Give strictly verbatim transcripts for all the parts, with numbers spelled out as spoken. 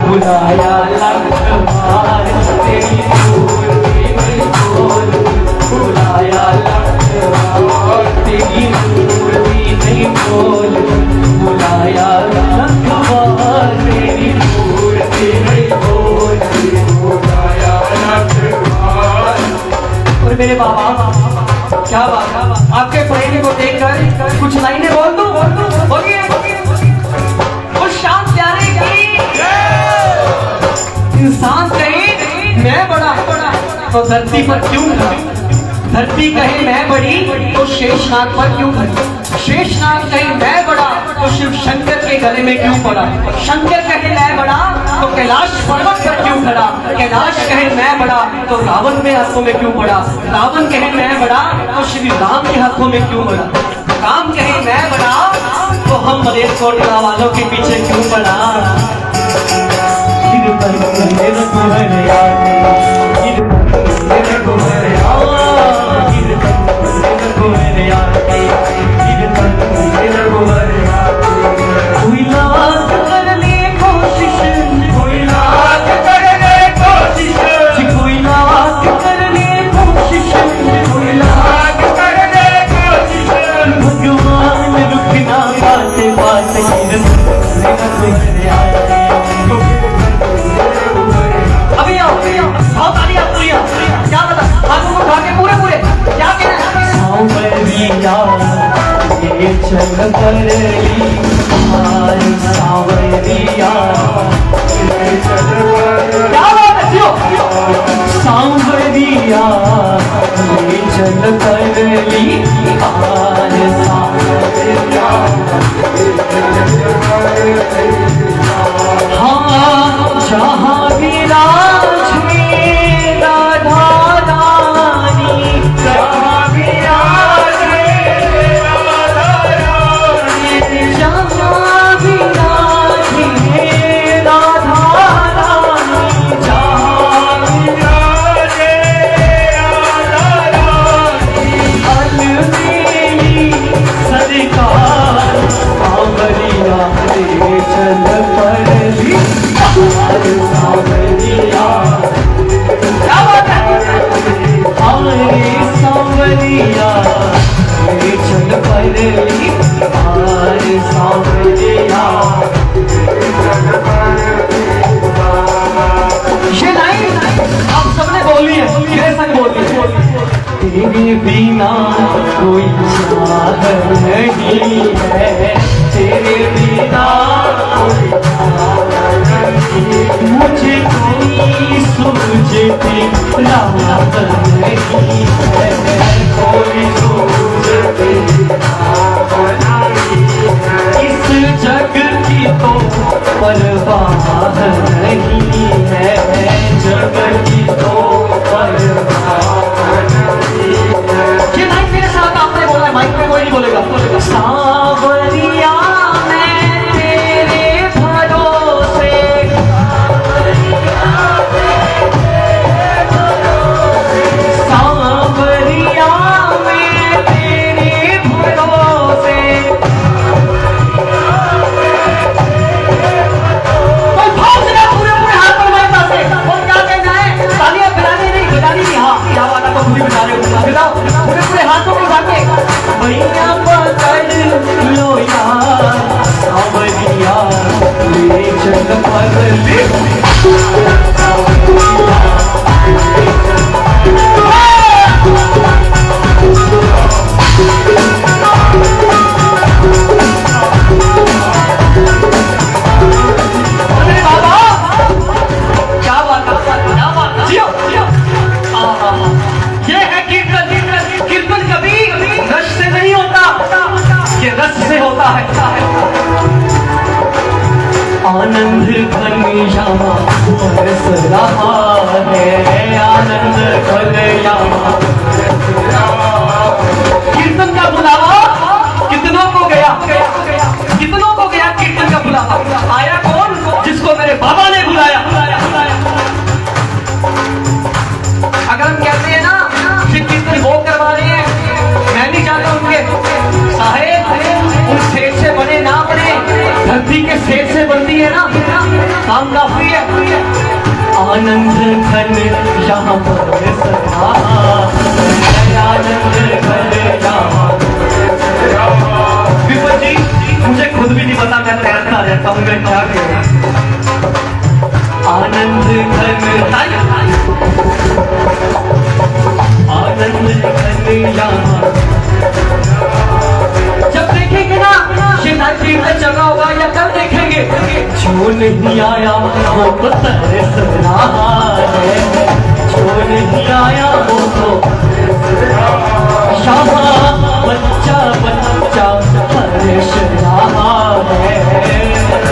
बुलाया लखवार तेरी मूर्ति नहीं बोल, बुलाया लखवार तेरी मूर्ति नहीं बोल, बुलाया लखवार तेरी मूर्ति नहीं बोल, बुलाया लखवार। और मेरे बाबा क्या बात, आपके प्रेमी को देखकर कुछ लाइनें बोल दूं, बोलिए। उस शाम प्यारे की इंसान कहे मैं बड़ा तो धरती पर क्यों खड़ा, धरती कहे मैं बड़ी तो शेषनाग पर क्यों खड़ी, शेषनाग कहे मैं बड़ा तो शिव शंकर के गले में क्यों पड़ा, शंकर कहे मैं बड़ा तो कैलाश पर्वत पर क्यों खड़ा, कैलाश कहे मैं बड़ा तो रावण के हाथों में क्यों पड़ा, रावण कहे मैं बड़ा तो श्री राम के हाथों में क्यों पड़ा, राम कहे मैं बड़ा तो हम मलेरकोटला वालों के पीछे क्यों पड़ा। चल करली हाय सांवरिया, क्या बात है जियो सांवरिया, चल करली हाय सांवरिया। हाँ जहाँ विराजे राधा रानी, जहाँ विराजे तेरे बिना कोई चाह नहीं है, तेरे बिना कोई चाह नहीं, मुझे कोई सूझती रात नहीं है, कोई सूझती रात नहीं है, इस जग की तो परवाह नहीं है, जग की तो परवाह। ये लाइन मेरे साथ आपने बोला है, माइक पे कोई नहीं बोलेगा, बोलेगा। सांवरिया मैं तेरे भरोसे, सांवरिया मैं तेरे भरोसे, कोई भाव से पूरे पूरे हाथ पर मारता से, और क्या कहना है, तालियां बजानी नहीं, बजानी नहीं, हाँ क्या बात है, तो पूरी बजा रहे हो, बताओ पूरे पूरे हाथों को उठा के भैया पकड़ लो यार सांवरिया, ले चल परली आनंद घनश्यामा बरस रहा है, आनंद घनश्यामा कीर्तन का बुलावा कितनों को गया, कितनों को गया कीर्तन का बुलावा, आया कौन, जिसको मेरे बाबा ने बुलाया। अगर हम कहते हैं ना कि कीर्तन वो करवा रहे हैं, मैं नहीं चाहता उनके साहेब उन सेठ से बने ना बने, धरती के सेठ से बनती है ना, काम काफी है। आनंद घन यहाँ पर सदा, आनंद घन यहाँ। विपत जी मुझे खुद भी नहीं पता मैं तैरता रहता हूँ मैं क्या करूँ। आनंद घन आनंद घन यहाँ। जब देखेंगे ना ये धरती पे जगह होगा या कल देखेंगे, जो नहीं आया वो तो तरस रहा है, जो नहीं आया वो तो यहाँ बच्चा बच्चा हर्ष रहा है।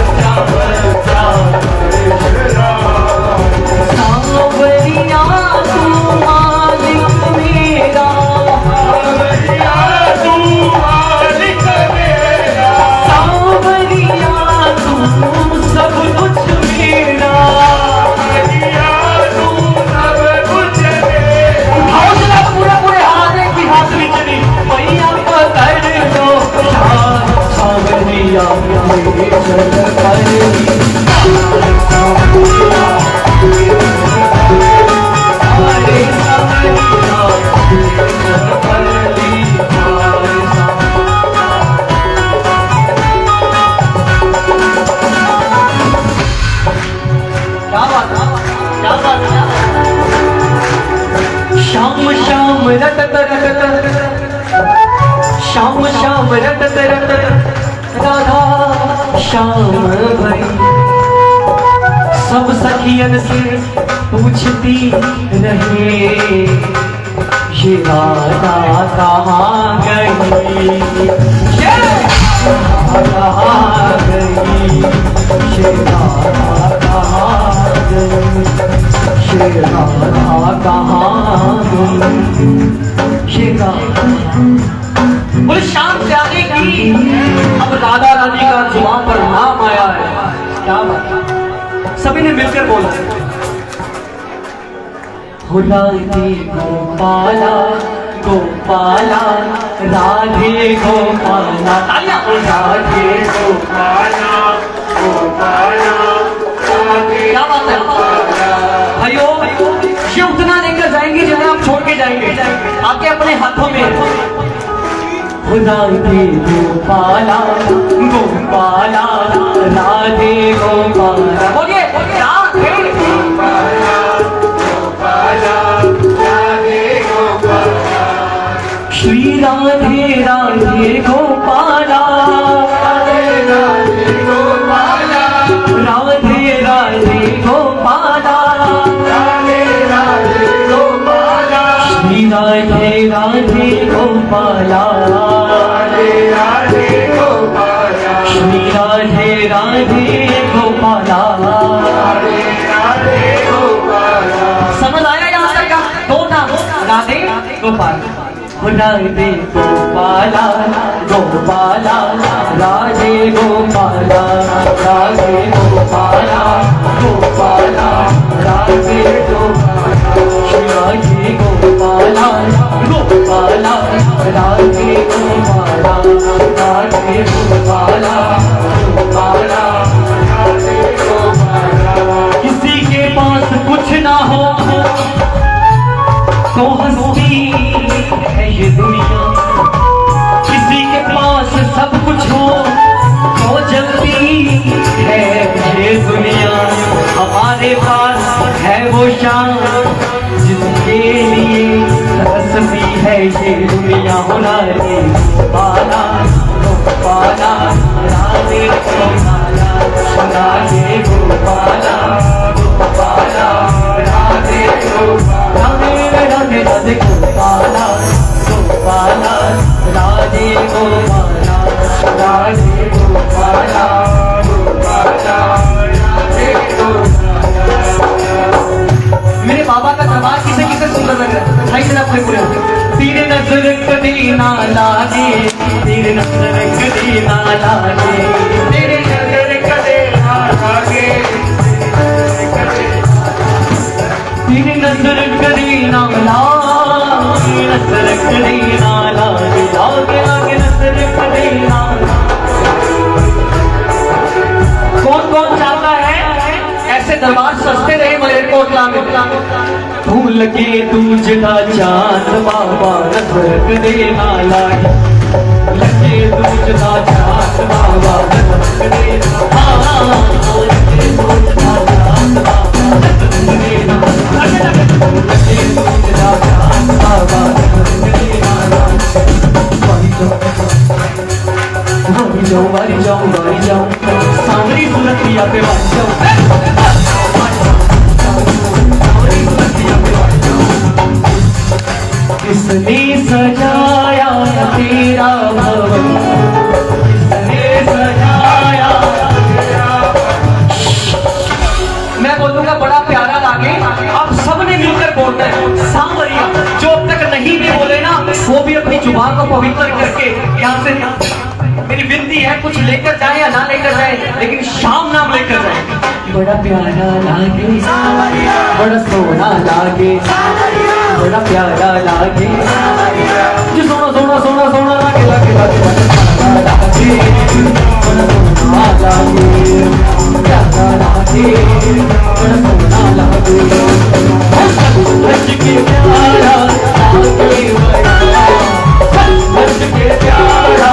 सांवरिया तू मालिक मेरा, सांवरिया तू मालिक मेरा, सांवरिया तू सब कुछ मेरा, सांवरिया तू सब कुछ मेरा। हौसला पूरे पूरे हाथ एक भी हाथ में चली मैया पकड़ लो, सांवरिया मेरे चल कर शाम शाम रटत रटत, शाम शाम रटत रटत राधा शाम भई। सब सखियन से पूछती रहे ये राधा कहाँ गई, ये कहाँ गई, ये राधा कहाँ गई, ये राधा कहाँ गई, ये राधा। बोले शाम से आने की अब राधा रानी का जुबान पर नाम आया है। क्या बात, सभी ने मिलकर बोला हो राधे गोपाला गोपाला राधे गोपाला, तालियां। राधे गोपाला गोपाला राधे। क्या बात है भाइयों, ये उतना लेकर जाएंगे जितना आप छोड़ के जाएंगे, आके अपने हाथों में। राधे गोपाला गोपाला राधे गोपाला, बोलिए राधे गोपाला गोपाला राधे गोपाला। श्री राधे राधे गोपाला, राधे राधे गोपाला, राधे राधे गोपाला, राधे राधे गोपाला। श्री राधे राधे गोपाला, राधे राधे गोपाला, श्री राधे राधे गोपाला, राधे राधे गोपाला। समझ आया यहाँ तक का? दो नाम राधे गोपाला। राधे गोपाला गोपाला राधे गोपाला, राधे गोपाला गोपाला राधे गोपाला, राधे गोपाला गोपाला राधे गोपाला, राधे गोपाला गोपाला राधे गोपाला। किसी के पास कुछ ना हो तो हंसी है ये दुनिया, किसी के पास सब कुछ हो तो जलती है ये दुनिया। हमारे पास है वो शान जिसके लिए हंसती है ये दुनिया। हो राधे गोपाला गोपाला राधे गोपाला, राधे गोपाला गोपाला राधे गोपाला, राधे राधे गोपाला गोपाला राधे गोपाला, राधे गोपाला गोपाला राधे गोपाला। मेरे बाबा का दरबार किसे किसे सुंदर लग रहा है, भाई जरा पूरे पूरे। तेरे नजर कदी ना लागे, तेरे नजर कदी ना लागे, तेरे नजर कदे ना लागे, तेरी नजर कदी ना लागे, नजर कदी ना लागे, लागे लागे नजर कदी ना। कौन कौन चाहता है दरबार सस्ते रहे मलेरकोटला में। भूल के तुझदा चांद बाबा नजर देना लागे, लगे तुझदा चांद बाबा नजर देना, हाँ लगे तुझदा चांद बाबा नजर देना, लगे तुझदा चांद बाबा नजर देना। वारी जाऊं वारी जाऊं वारी जाऊं सांवरी सुलतिया पे वारी जाऊं, किसने सजाया तेरा भवन, किसने सजाया तेरा। मैं बोलूंगा बड़ा प्यारा लागे, आप सबने मिलकर बोलना है सांवरिया। जो अब तक नहीं भी बोले ना वो भी अपनी जुबान को पवित्र करके यहाँ से मेरी विनती है, कुछ लेकर जाए या ना लेकर जाए लेकिन शाम नाम लेकर जाए। बड़ा प्यारा लागे बड़ा सोना लागे, बड़ा प्यारा लागे जी, सोना सोना सोना सोना लागे लागे लागे लागे, बड़ा सोना लागे प्यारा लागे, बड़ा सोना लागे सच के प्यारा लागे, सच के प्यारा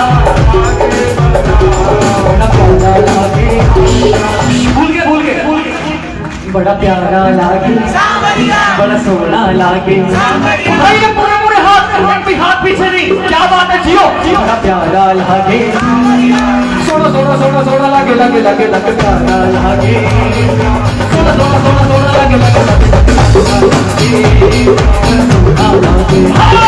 भूल गए भूल गए भूल गए, बड़ा प्यारा लागे बड़ा सोना लागे। भाई ये पूरे पूरे हाथ हाथ हाथ पीछे नहीं, क्या बात है जियो, बड़ा प्यारा लागे सोना सोना सोना सोना लागे लागे लागे लागे प्यारा लागे, सोना सोना सोना सोना लागे लागे लागे सोना लागे,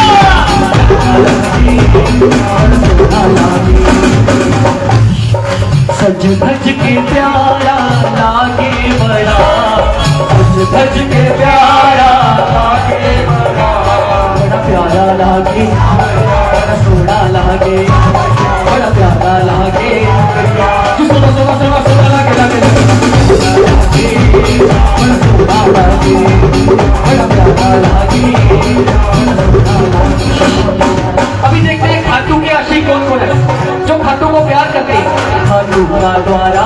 सोना लागे सज धज के प्यारा लागे बड़ा, सज धज के प्यारा लागे बड़ा, बड़ा प्यारा लागे बड़ा सोना लागे, बड़ा प्यारा लागे सोना सोना सोना सोना लागे लागे लागे, बड़ा सोना लागे बड़ा प्यारा लागे, बड़ा सोना लागे। अभी देखते हैं खाटू के आशिक कौन कौन है जो खाटू को प्यार करते हैं। खाटू का द्वारा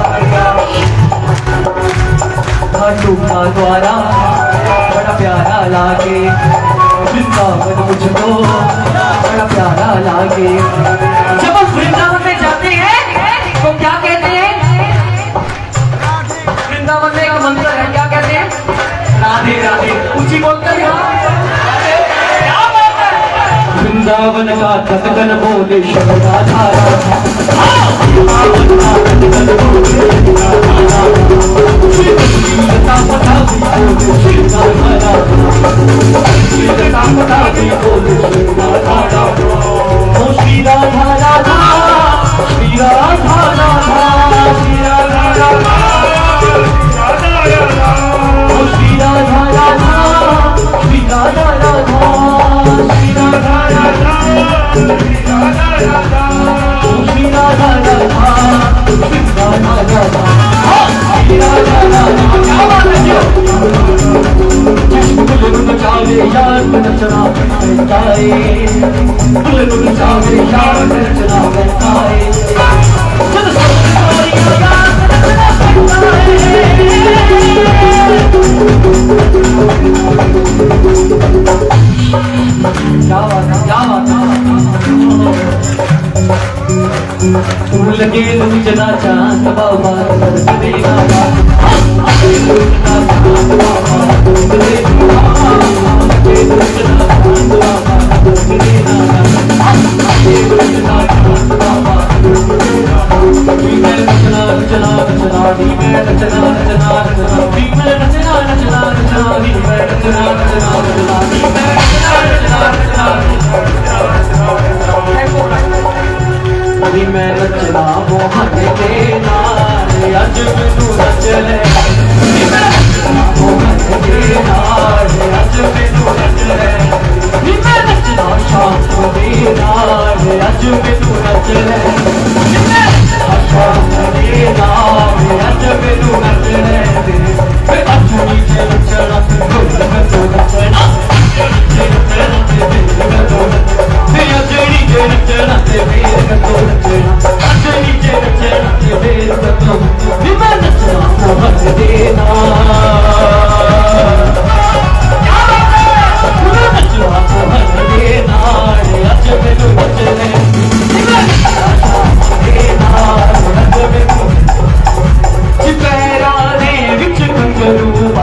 खाटू का द्वारा बड़ा प्यारा लागे, वृंदावन मुझको बड़ा प्यारा लागे। जब हम वृंदावन में जाते हैं तो क्या कहते हैं? वृंदावन में एक मंत्र है, क्या कहते हैं? राधे राधे। ऊंची बोलते हैं वृंदावन का तत्कन बोले शब्दा धारा, वृंदावन का तत्कन बोले शीलता पता भी बोले शीलता धारा, शीलता पता भी बोले शीलता धारा, ओ श्री राधा राधा श्री राधा राधा श्री राधा राधा ओ श्री राधा राधा श्री राधा राधा श्री राधा राधा श्री राधा राधा श्री राधा राधा श्री राधा राधा श्री राधा राधा। क्या बात है जी, बुल बुल जावे यार नचना गाए, बुल बुल जावे यार नचना गाए, चल सोरी यार नचना क्या बात है क्या बात है। लगे तुझना चांद बाबा देना अभी मैं नचना मोहन देना अज मैनू नचले, मोहन देना अज मैनू नचले, मैं नचना शाम देना अज मैनू नचले, शाम देना अज मैनू नचले, अज नीचे नचना तो नचना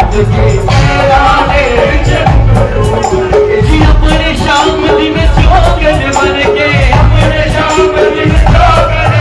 के राने जी अपने शाम दिन चौगन बन के अपने शाम दिन चौगन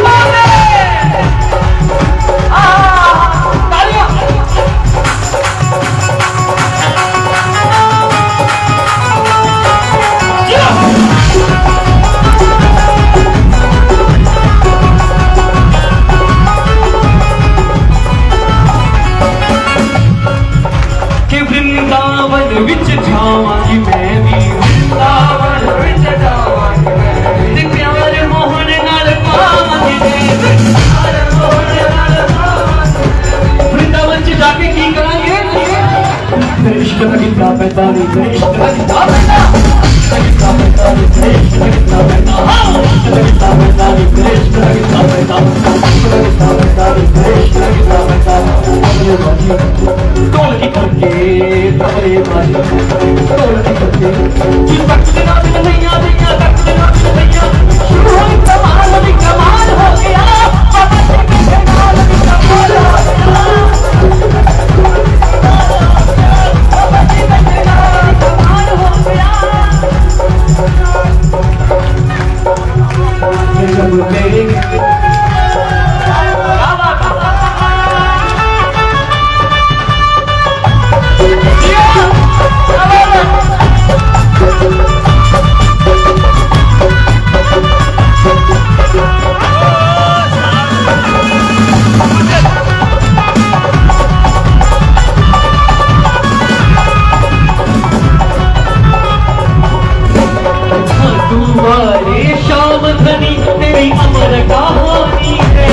विच जावांगी मैं भी वृंदावन विच जावांगी मैं प्यार मोहन नाल पावांगी प्यार मोहन नाल पावांगी वृंदावन च जाके की करांगे इश्क लगदा पैदा नी इश्क लगदा पैदा लगदा पैदा नी इश्क लगदा पैदा लगदा पैदा नी इश्क लगदा पैदा लगदा पैदा नी इश्क लगदा पैदा ढोल की करके तबले बाजी ढोल की करके जिस वक्त के नाम नैया नैया वक्त के नाम नैया शुरू हुई कमाल भी कमाल हो गया बाबा जी के कमाल भी कमाल हो गया बाबा जी के कमाल हो गया जब तेरे शाम धनी तेरी अमर कहानी है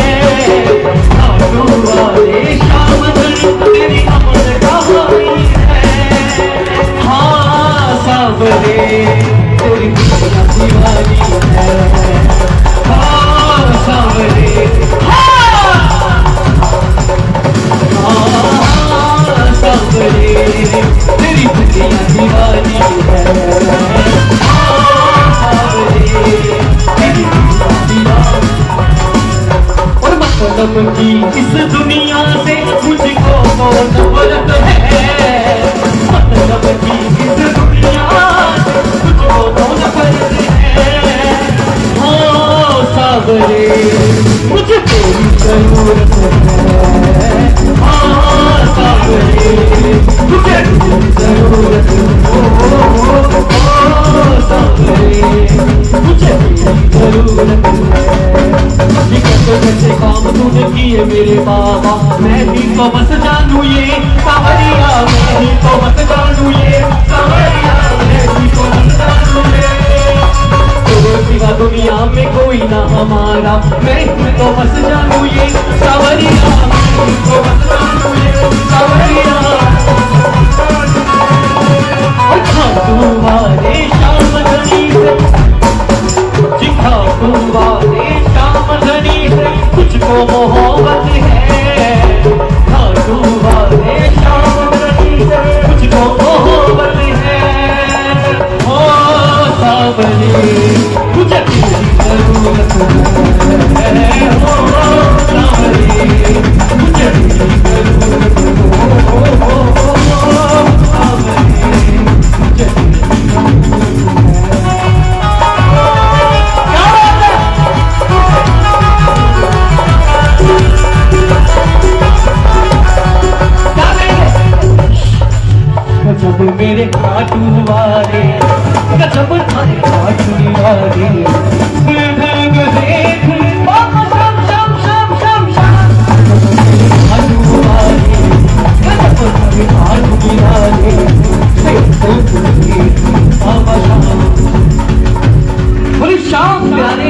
शाम धनी तेरी अमर कहानी है हाँ सावरे तेरी दीवानी है हाँ सावरे हाँ सावरे तेरी दीवानी है और मतलब की इस दुनिया से मुझको नफरत है मतलब की इस दुनिया से मुझको नफरत है हाँ सावरे मुझे तेरी जरूरत है हाँ सावरे मुझे तेरी जरूरत हो सावरे मुझे तेरी जरूरत है कैसे काम तूने किए मेरे बाबा मैं ही तो बस जानू ये सावरिया मैं ही तो बस जानू ये सावरिया मैं ही तो बस जानू ये तेरे सिवा दुनिया में कोई ना हमारा मैं ही तो बस जानू ये सावरिया मैं ही तो बस जानू ये सावरिया तुम्हारे शाम धनी से जिखा तुम्हारे शाम धनी से तुझको मोहब्बत है हाँ तुम्हारे शाम धनी से तुझको मोहब्बत है ओ सावरे तुझे तेरी जरूरत है ओ सावरे तुझे तेरी जरूरत हो सावरे तुझे जब मेरे काटू वाले जब थारे काटू वाले देख बाबा शम शम शम शम शम काटू वाले जब थारे काटू वाले बाबा शाम बोली शाम प्यारे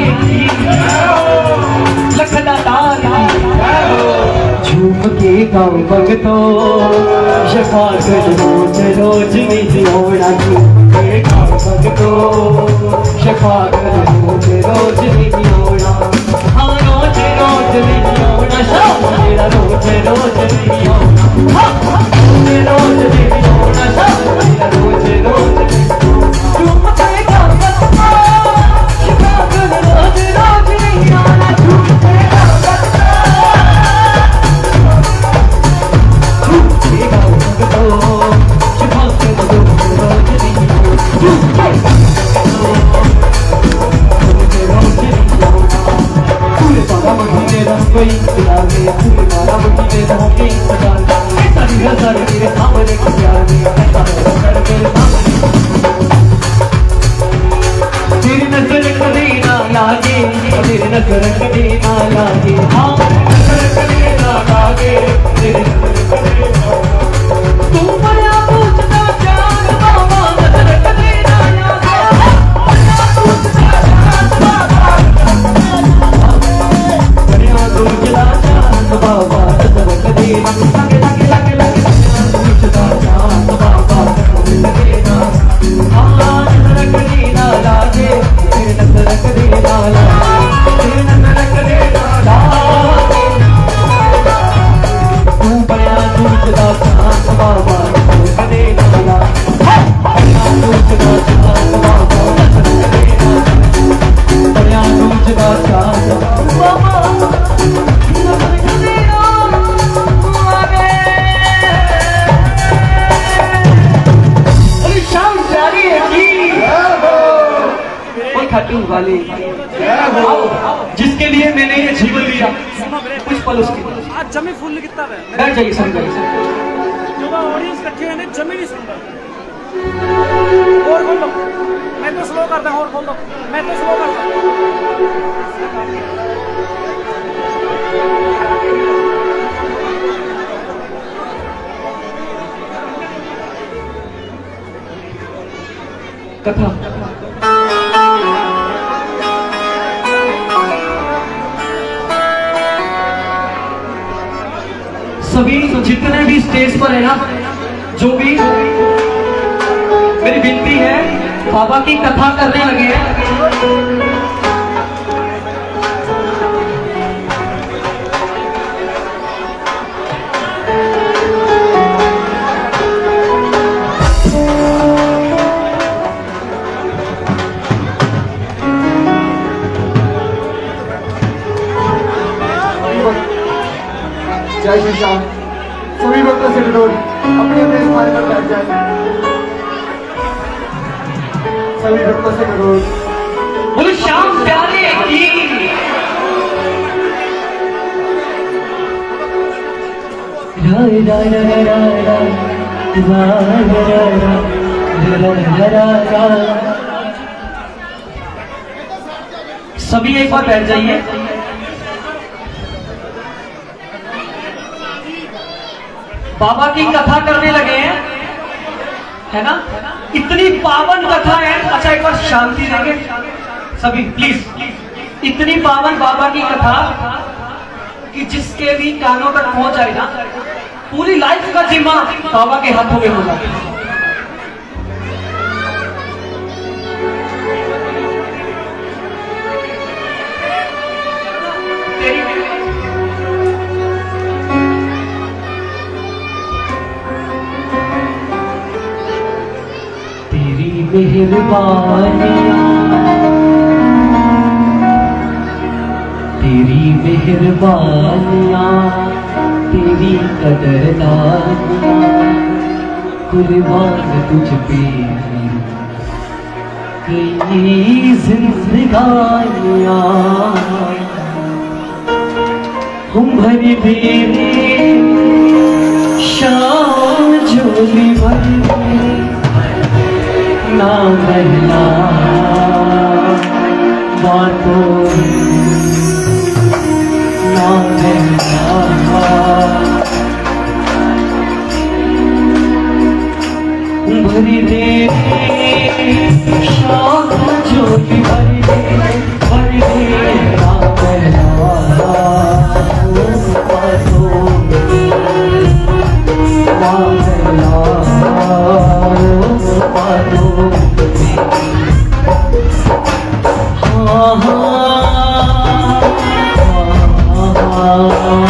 लखना तारा झूम के गाँव भगतो शफाकत रोज रोज नहीं होना झूम के गाँव भगतो शफाकत रोज रोज नहीं होना हाँ रोज रोज नहीं होना शाम मेरा रोज रोज नहीं होना हाँ रोज रोज नहीं होना शाम मेरा रोज रोज झूम के गाँव भगतो शफाकत रोज रोज नहीं होना झूम के गाँव भगतो झूम के गाँव भगतो दूसरा चांद बाबा करे नाला, बड़ा दूसरा चांद बाबा करे नाला, बड़ा दूसरा चांद बाबा खट्टू वाले जिसके लिए मैंने ये जीवन लिया कुछ पल उसके आज जमी फुल कितना है बैठ जाइए समझ जो ऑडियंस इकट्ठे हैं जमी नहीं सुन रहा और बोल लो मैं तो स्लो करता हूं और बोल लो मैं तो स्लो करता हूं कथा सभी जितने भी स्टेज पर है ना, जो भी मेरी विनती है बाबा की कथा करने लगे हैं। जय श्री श्याम। सभी भक्तों से अनुरोध अपने अपने स्थान पर बैठ जाए। सभी भक्तों से अनुरोध बोलो श्याम प्यारे की राय राय राय राय राय। सभी एक बार बैठ जाइए। बाबा की कथा करने लगे हैं, है ना? इतनी पावन कथा है। अच्छा एक बार शांति देंगे सभी प्लीज। इतनी पावन बाबा की कथा कि जिसके भी कानों तक पहुंच जाए ना, पूरी लाइफ का जिम्मा बाबा के हाथों में होगा। मेहरबानियाँ तेरी मेहरबानियाँ तेरी कदरदानियाँ कुर्बान तुझ पे कई जिंदगानियाँ हम भरी मेरे शाम झोली भरी ना बहला बातों ना बहला भरी दे शाम झोली भरी दे भरी दे ना बहला बातों ना बहला हाँ हाँ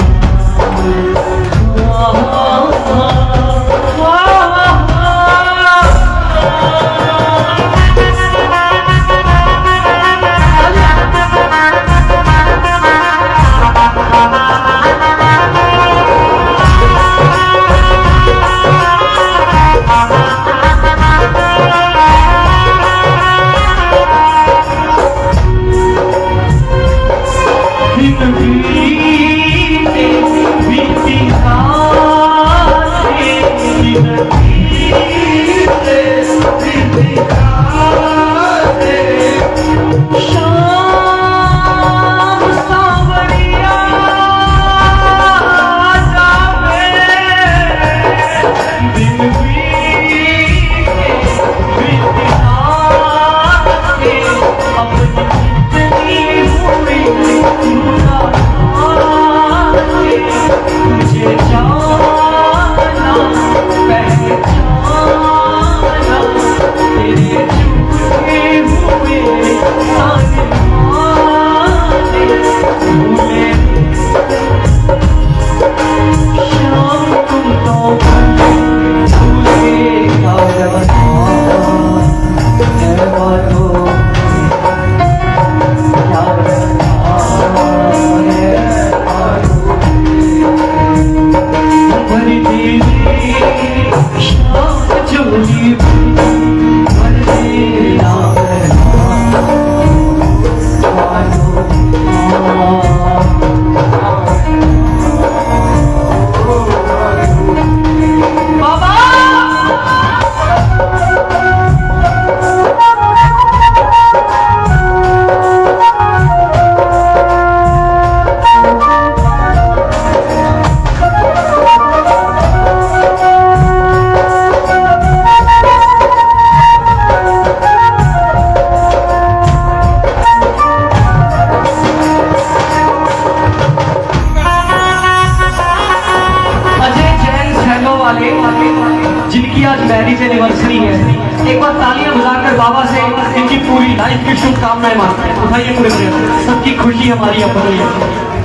आज मैरिज एनिवर्सरी है। एक बार तालियां बजाकर बाबा से इनकी पूरी लाइफ की शुभकामनाएं मांगते हैं। उठाइए पूरे पूरे, सबकी खुशी हमारी अपनी है।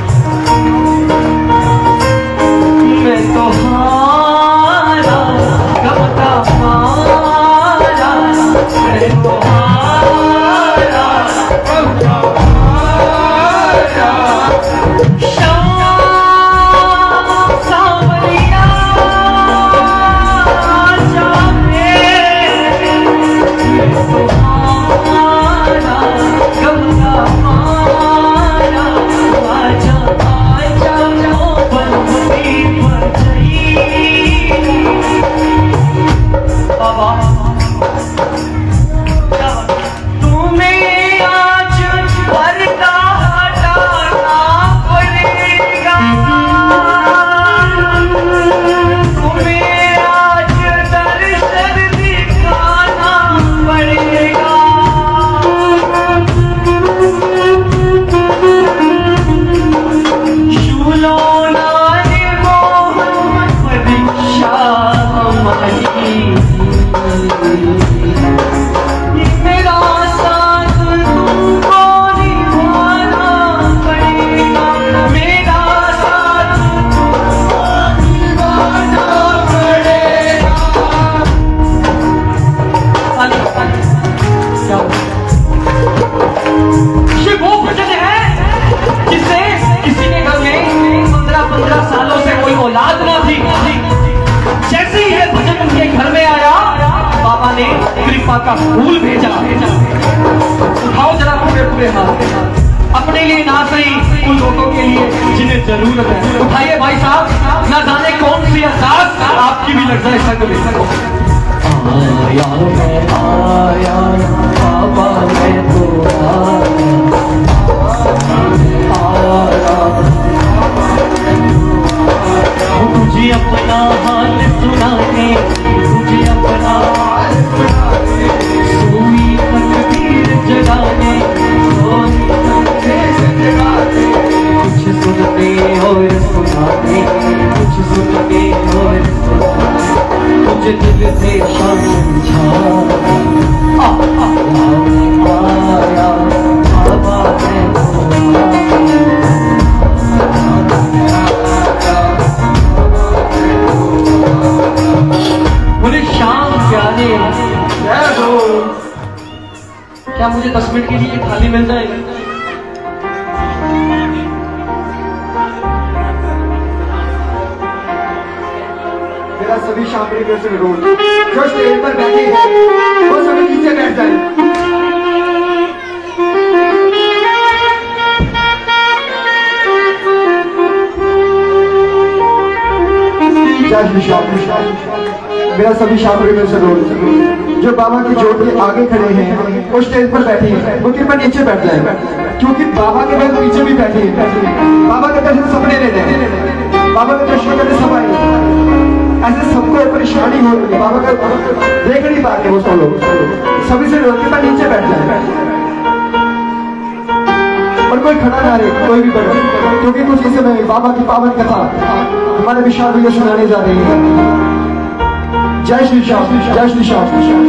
मैं तो हारा कब का हारा, मैं तो हारा कब का हारा, कृपा का फूल भेजा। उठाओ जरा पूरे पूरे हाथ, अपने लिए ना सही उन लोगों के लिए जिन्हें जरूरत है। उठाइए भाई साहब, ना जाने कौन सी एहसास आपकी भी लग जाए संग में। आया मैं आया बाबा, मैं तो आया, तुझे अपना हाल सुनाने, तुझे अपना सोई तकदीर जगाने, सोई तकदीर जगाने, कुछ सुनते और सुनाने, कुछ सुनते और सुनाने, मुझे दिल से समझा। आया बाबा मैं बोले शाम प्यारे, क्या मुझे दस मिनट के लिए थाली मिल जाएगी? मेरा सभी शामरी के रोल जो स्टेज पर बैठे हैं वो सभी नीचे बैठ जाए। जय श्री श्याम। मेरा सभी शामरी में से रोल जो बाबा की जोत के आगे खड़े हैं वो स्टेज पर बैठे हैं वो कृपया नीचे बैठ जाए, क्योंकि बाबा के बाद नीचे भी बैठे हैं। बाबा के दर्शन सबने लेने हैं, बाबा के दर्शन करने सब आए। ऐसे सबको परेशानी हो रही है, बाबा का देख नहीं पा रहे वो सब लोग, सभी से लोग कृपया नीचे बैठ जाए और कोई खड़ा ना रहे, कोई भी बैठे, क्योंकि कुछ इस समय बाबा की पावन कथा हमारे विशाल भैया सुनाने जा रही है। जय श्री श्याम, जय श्री श्याम।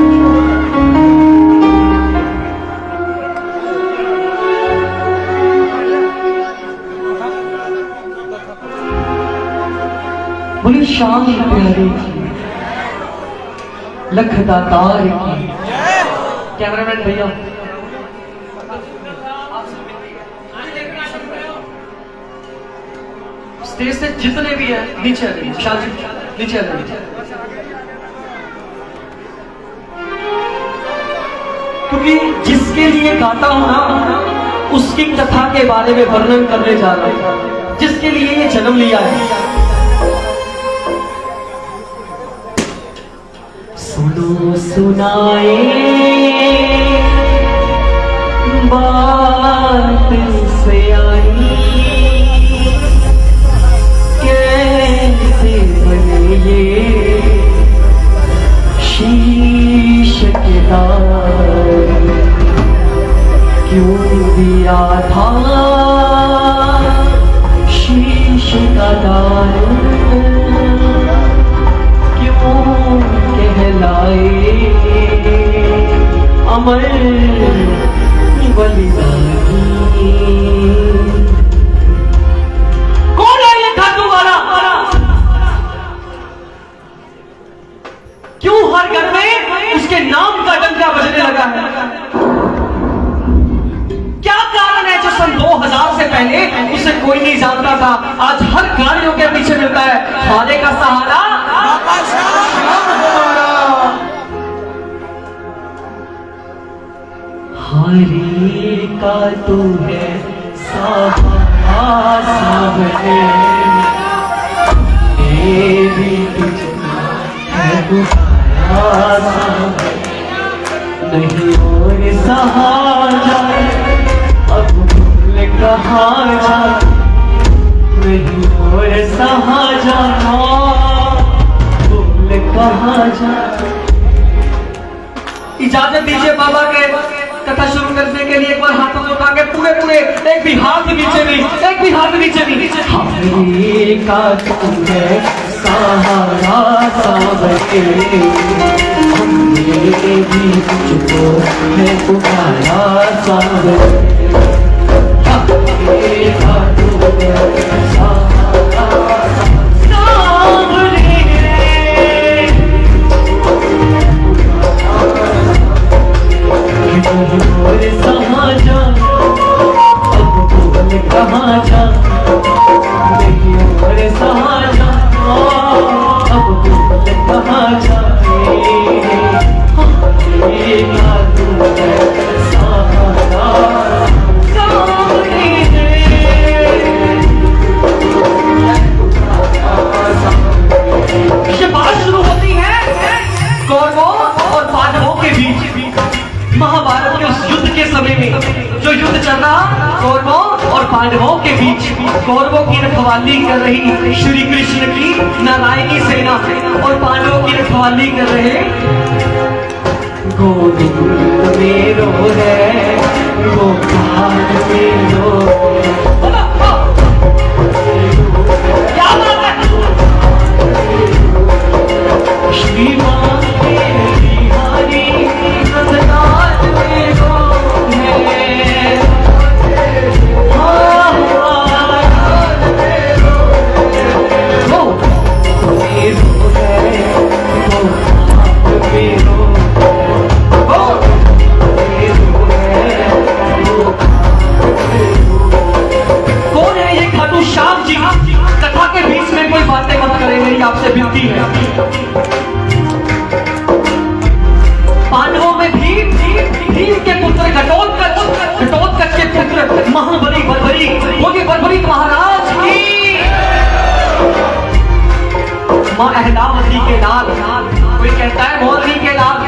बोले शाम प्यारे लख दातार की। कैमरामैन भैया स्टेज से जितने भी है नीचे आ जाइए, शादी नीचे आ जाइए, क्योंकि जिसके लिए गाता हूं ना उसकी कथा के बारे में वर्णन करने जा रहा हूं, जिसके लिए ये जन्म लिया है। सुनो सुनाए बात से आई, कैसे बने ये शीश के दार, क्यों दिया था शीश का दार, क्यों कहला अमर बलिदानी। कौन है ये खाटू वाला? क्यों हर घर में उसके नाम का डंका बजने लगा है? क्या कारण है जो सन दो हज़ार से पहले उसे कोई नहीं जानता था, आज हर गाड़ियों के पीछे मिलता है? खाने का सहारा हरी का तू है सहारा सामने, तेरी तुझको है पुकारा सामने, नहीं और सहारा अब भूल कहाँ जा, नहीं और सहारा भूल कहाँ जा। इजाजत दीजिए बाबा के कथा शुरू करने के लिए। एक बार हाथों को उठा के पूरे पूरे, एक भी हाथ नीचे नहीं, एक भी हाथ नीचे नहीं। हरी का तुम है सहारा सामने, हमने भी तुझको है पुकारा सामने, हरी का तुम है सहारा सामने। और कहाँ जा, अब भूल कहाँ जा, नहीं और कहाँ जा, अब भूल कहाँ जा। ये बात शुरू होती है कौरवों और पांडवों के बीच। महाभारत के उस युद्ध के समय में जो युद्ध चल रहा कौरवों और पांडवों के बीच, कौरवों की रखवाली कर रही श्री कृष्ण की नारायणी सेना और पांडवों की रखवाली कर रहे गोविंद मेरो है गोपाल मेरो। क्या बात है? श्रीमान बिहारी रतनाथ मेरो है, हाँ वो मेरो है गोपाल मेरो, वो मेरो है गोपाल मेरो। कौन है ये खाटू श्याम जी? कथा के बीच में कोई बातें मत करें, मेरी आपसे विनती है। पांडवों में भीम, भीम के पुत्र घटोत्कच, घटोत्कच के पुत्र महाबली बर्बरी, वो भी बर्बरी महाराज की मां अहलावती के लाल। कोई कहता है मोरनी के लाल,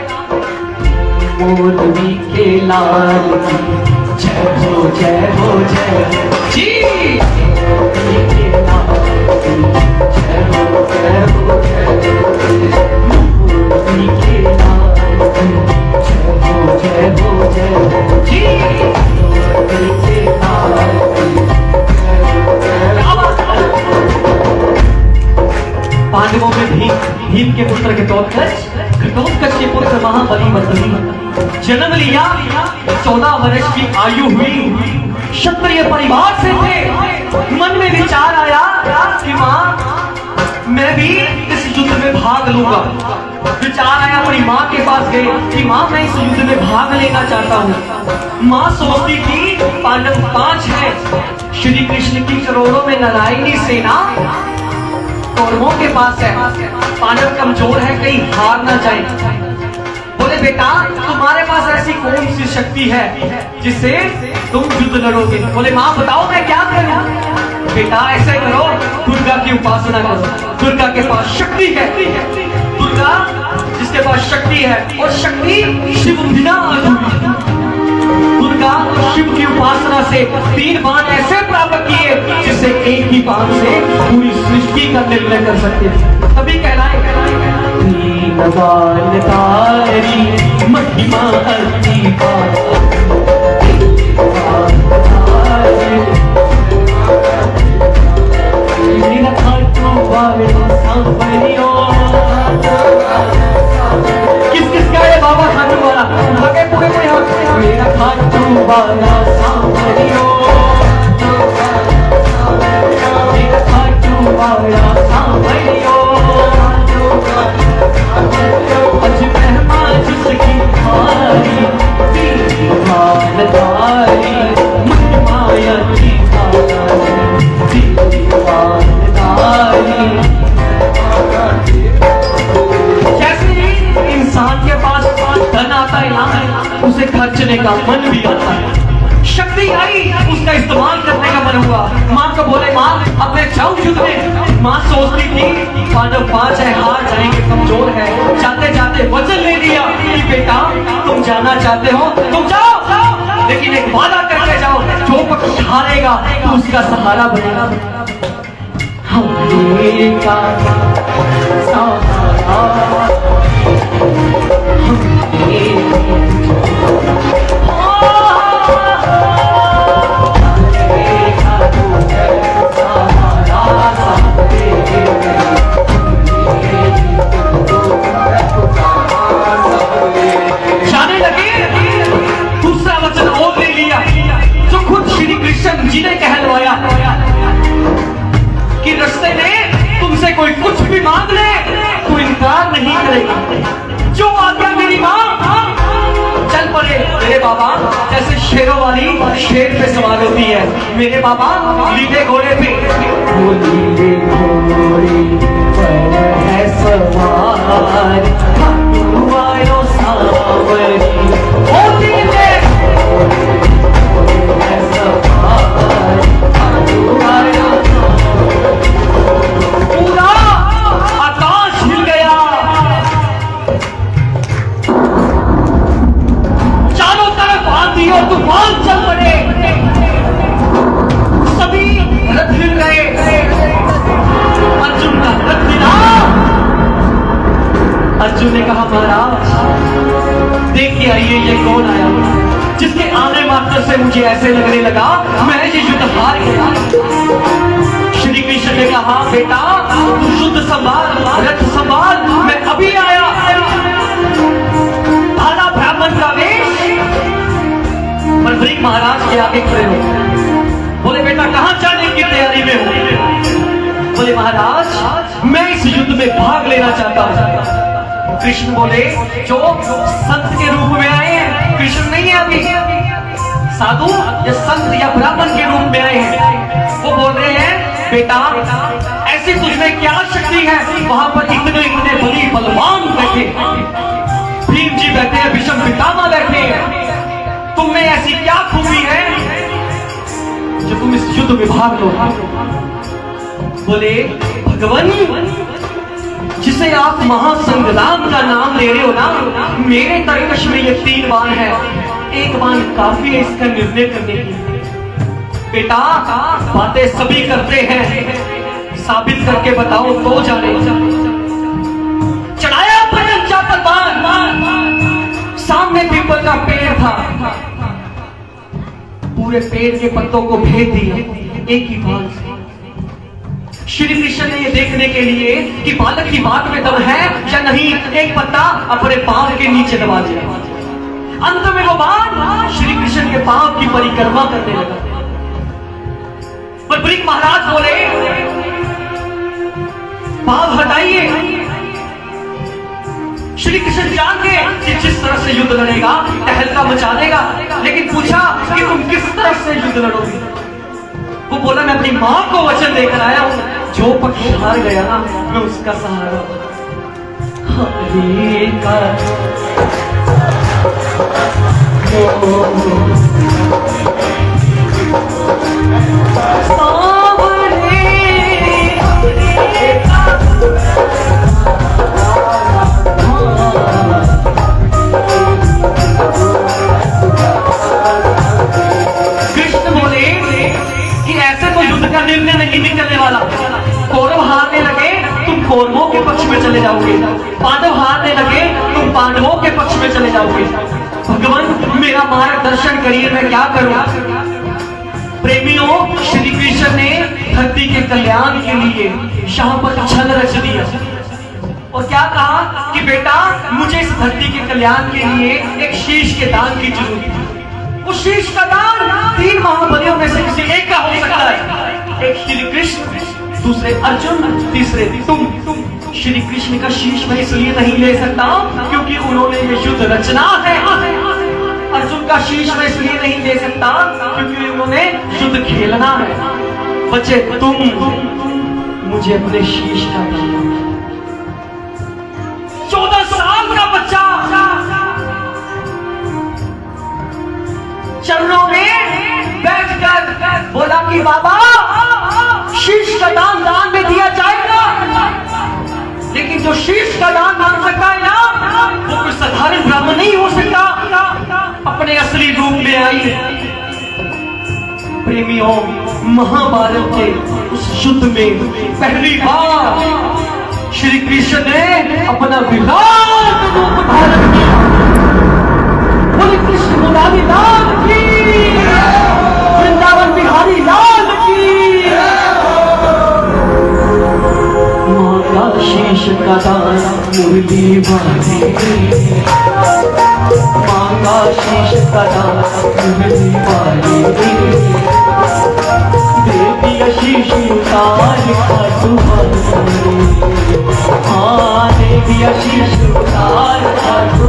मोरनी के लाल जय हो जय हो जय जी, मोरनी के लाल जय हो जय हो जय, मोरनी के लाल जय हो जय हो जय जी, मोरनी के लाल जय हो जय हो। पांडवों में भीम, भीम के पुत्र घटोत्कच, घटोत्कच के पुत्र महाबली बर्बरी जन्म लिया। चौदह वर्ष की आयु हुई, क्षत्रिय परिवार से थे। मन में विचार आया कि मां मैं भी इस युद्ध में भाग लूंगा। विचार आया, अपनी माँ के पास गए कि माँ मैं इस युद्ध में भाग लेना चाहता हूँ। माँ सोचती थी पांडव पांच है, श्री कृष्ण की करोड़ों में नारायणी सेना कौरवों के पास है, पांडव कमजोर है, कहीं हार ना जाए। बोले बेटा तुम्हारे पास ऐसी कौन सी शक्ति है जिससे तुम युद्ध लड़ोगे? बोले माँ बताओ मैं क्या करूं? बेटा ऐसे करो, दुर्गा की उपासना करो, दुर्गा के पास शक्ति है। दुर्गा जिसके पास शक्ति है, और शक्ति शिव बिना अधूरी। दुर्गा और शिव की उपासना से तीन बाण ऐसे प्राप्त किए जिससे एक ही बाण से पूरी सृष्टि का निर्णय कर सकते थे। तभी कहलाए तीन बाण तारी महिमा अति किस किस का है बाबा खाटू वाला? वाला सांवरियो, खाटू वाला सांवरियो, अज महिमा जिसकी थारी, दीवानदारी महिमाया की थारी, दीवानदारी। जैसे इंसान के पास धन आता है ना, उसे खर्चने का मन भी आता है। शक्ति आई, उसका इस्तेमाल करने का मन हुआ। माँ को बोले माँ अब मैं जाऊं युद्ध में। माँ सोचती थी पांडव पांच है, हार जाएंगे, कमजोर है। जाते जाते वचन ले लिया कि बेटा तुम जाना चाहते हो तुम जाओ, लेकिन एक वादा करके जाओ, जो पक्ष हारेगा तो उसका सहारा बनेगा। हमने का सहारा, हमने जाने लगे। दूसरा वचन और ले लिया जो खुद श्री कृष्ण जी ने कहलवाया कि रास्ते में तुमसे कोई कुछ भी मांग ले तो इनकार नहीं करेगा। जो आज्ञा मेरी मां, चल पड़े मेरे बाबा। जैसे शेरों वाली शेर पे सवार होती है, मेरे बाबा लीले घोड़े पे, वो लीले घोड़े पर है सवार, खाटू सांवरी, ओ लीले घोड़े है सवार, खाटू पूरा आकाश हिल गया। चारों तरफ आंधी और तूफान चल पड़े, सभी रथ हिल गए। अर्जुन का रथ हिला। अर्जुन ने कहा महाराज देखिए आइए ये कौन आया, जिसके आने मात्र से मुझे ऐसे लगने लगा मैं ये युद्ध हार गया। श्री कृष्ण ने कहा बेटा तू युद्ध संभाल, रथ संभाल, मैं अभी आया। आना ब्राह्मण का वेश, पर वृक महाराज के आगे खड़े हो। बोले बेटा कहां जाने की तैयारी में हो? बोले महाराज मैं इस युद्ध में भाग लेना चाहता हूं। कृष्ण बोले जो संत के रूप में आए हैं, कृष्ण नहीं है अभी, साधु या संत या ब्राह्मण के रूप में आए हैं। वो बोल रहे हैं बेटा ऐसी तुझमें क्या शक्ति है? वहां पर इतने इतने बली बलवान बैठे, भीम जी बैठे हैं, भीष्म पितामह बैठे हैं, तुम में ऐसी क्या खूबी है जो तुम इस युद्ध में भाग लो? बोले भगवान जिसे आप महासंग्राम का नाम ले रहे हो ना, मेरे तरकश में ये तीन बाण है, एक बाण काफी है इसका निर्णय करने के लिए। बेटा बातें सभी करते हैं, साबित करके बताओ तो जाने। चढ़ाया पंचा पर बाण, सामने पीपल का पेड़ था, पूरे पेड़ के पत्तों को भेद दिया एक ही बाण से। श्री कृष्ण ने ये देखने के लिए कि बालक की बात में दम है या नहीं, एक पत्ता अपने पांव के नीचे दबा दिया। अंत में वो बाण श्री कृष्ण के पांव की परिक्रमा करने लगा। पर वृक महाराज बोले पांव हटाइए। श्री कृष्ण जान गए कि जिस तरह से युद्ध लड़ेगा तहलका मचा देगा, लेकिन पूछा कि तुम किस तरह से युद्ध लड़ोगे? वो बोला मैं अपनी मां को वचन देकर आया हूं, जो पक्ष हार गया ना मैं उसका सहारा। हरे का निर्णय नहीं निकलने वाला। कौरव हारने लगे तुम कौरवों के पक्ष में चले जाओगे, पांडव हारने लगे तुम पांडवों के पक्ष में चले जाओगे। भगवान मेरा मार्गदर्शन करिए, मैं क्या करूं? प्रेमियों श्री कृष्ण ने धरती के कल्याण के लिए यहाँ पर छल रच दिया और क्या कहा कि बेटा मुझे इस धरती के कल्याण के लिए एक शीश के दान की जरूरत है। उस शीश का दान तीन महाबलियों में से किसी एक का हो सकता है। एक श्री कृष्ण, दूसरे अर्जुन, तीसरे तुम। श्री कृष्ण का शीश मैं इसलिए नहीं ले सकता क्योंकि उन्होंने ये युद्ध रचना है। अर्जुन का शीश मैं इसलिए नहीं ले सकता क्योंकि उन्होंने युद्ध खेलना है। बच्चे तुम मुझे अपने शीश का दान। चौदह साल का बच्चा चरणों में बैठकर बोला कि बाबा शीश का दान दान में दिया जाएगा, लेकिन जो शीश का दान मांग सकता है ना वो कोई साधारण ब्राह्मण नहीं हो सकता। अपने असली रूप में आई। प्रेमियों, महाभारत के उस युद्ध में पहली बार श्री कृष्ण ने अपना विराट रूप धारण किया। बोले कृष्ण मुरारी लाल की, वृंदावन बिहारी लाल की। माता शीश का दान मुरली वाली, माता शीश का दान मुरली वाली। देवी शीश उतार खाटू वाली, हाँ देवी शीश उतार खाटू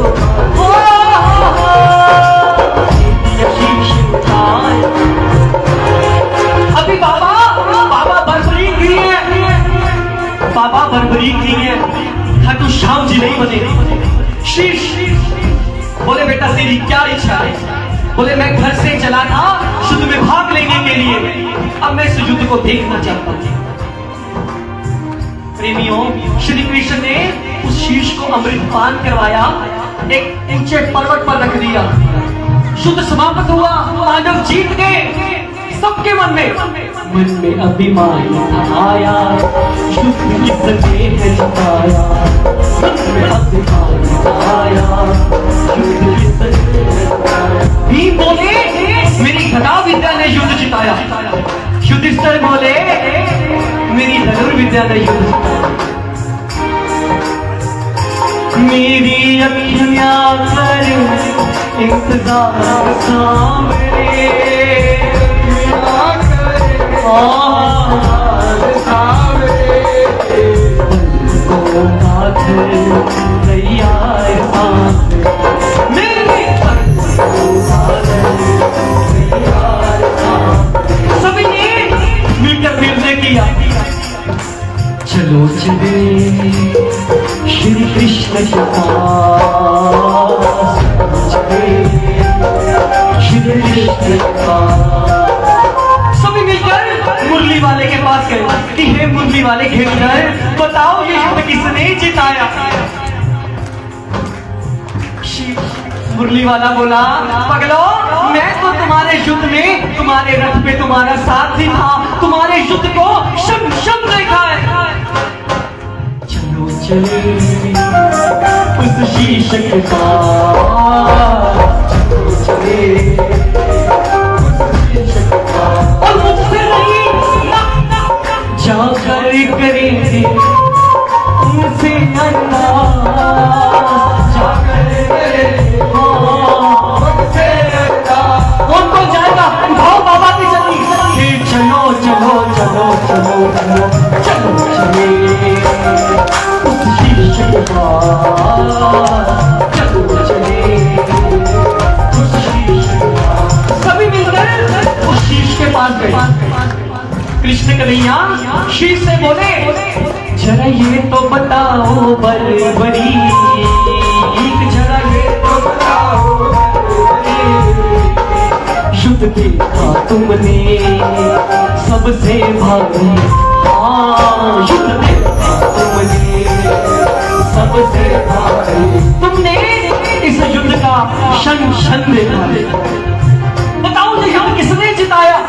अभी बाबा बाबा बर्बरी की है, बाबा बर्बरी की है, खाटू श्याम जी नहीं बने। शीश बोले बेटा तेरी क्या इच्छा है? बोले मैं घर से चला था युद्ध में भाग लेने के लिए, अब मैं इस युद्ध को देखना चाहता हूं। प्रेमियों, श्री कृष्ण ने उस शीश को अमृत पान करवाया, एक ऊंचे पर्वत पर रख दिया। युद्ध समाप्त हुआ, पांडव जीत गए। सबके मन में मन में अभिमान आया, युद्ध किसने है जिताया, मन में अभिमान आया, युद्ध किसने जिताया। भीम बोले मेरी गदा विद्या ने युद्ध जिताया। युधिष्ठिर बोले मेरी धनुर्विद्या ने युद्ध जिताया। मेरी अखियां कर इंतजार सामने, सभी ने मिलकर निर्णय किया चलो चले श्री कृष्ण के पास, चले श्री कृष्ण के पास। सभी मिलकर मुरली वाले के पास गए कि हे मुरली वाले घेरकर बताओ ये युद्ध किसने जिताया। मुरली वाला बोला पगलो मैं तो तुम्हारे युद्ध में तुम्हारे रथ पे तुम्हारा साथी था, तुम्हारे युद्ध को शम शम देखा है। चलो चले उस शीश के पास, चलो चले और मुझसे नहीं जाकर करेंगे उनसे अरदास, जाकर करेंगे उनसे अरदास। कौन कौन जाएगा? उठाओ बाबा की जल्दी। चलो चलो चलो चलो चलो चलो चले उस शीश के पास, चलो चले उस शीश के पास। सभी मिलकर उस शीश के पास गए। कृष्ण कन्हैया शीश से बोले जरा ये तो बताओ बलबरी, जरा ये तो बताओ युद्ध देखा तुमने सबसे भारी, हाँ युद्ध देखा तुमने सबसे भारी। तुमने इस युद्ध का शन शन देखा, बताओ ये युद्ध किसने जिताया?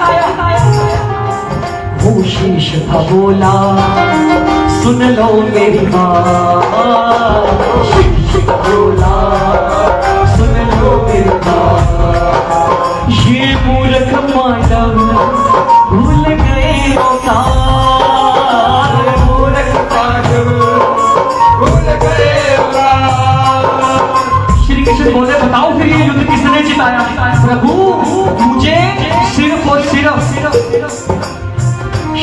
वो शीश था बोला सुन लो मेरी बात, शीश था बोला सुन लो मेरी बात। ये मूर्ख पांडव भूल गए औकात, मूर्ख पांडव भूल गए औकात। श्री कृष्ण बोले बताओ फिर ये युद्ध किसने जिताया? प्रभु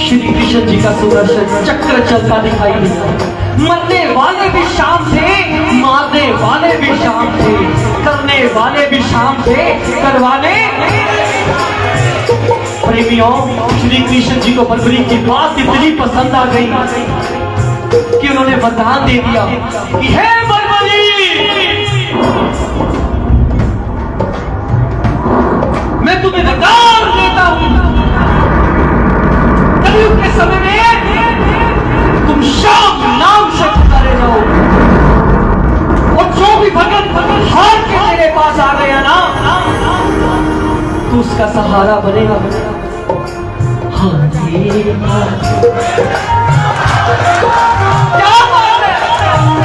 श्री कृष्ण जी का सुदर्शन चक्र चलता दिखाई देता। मरने वाले भी शाम थे, मारने वाले भी शाम थे, करने वाले भी शाम थे, करवाने। प्रेमियों, श्री कृष्ण जी को बलबली की बात इतनी पसंद आ गई कि उन्होंने वरदान दे दिया कि हे बलबली, मैं तुम्हें वरदान देता हूं, कलयुग के समय में तुम शाम नाम से पुकारे जाओ, और जो भी भगत भगत हार के तेरे पास आ गया ना, तो उसका सहारा बनेगा। हाँ जी, क्या बात है।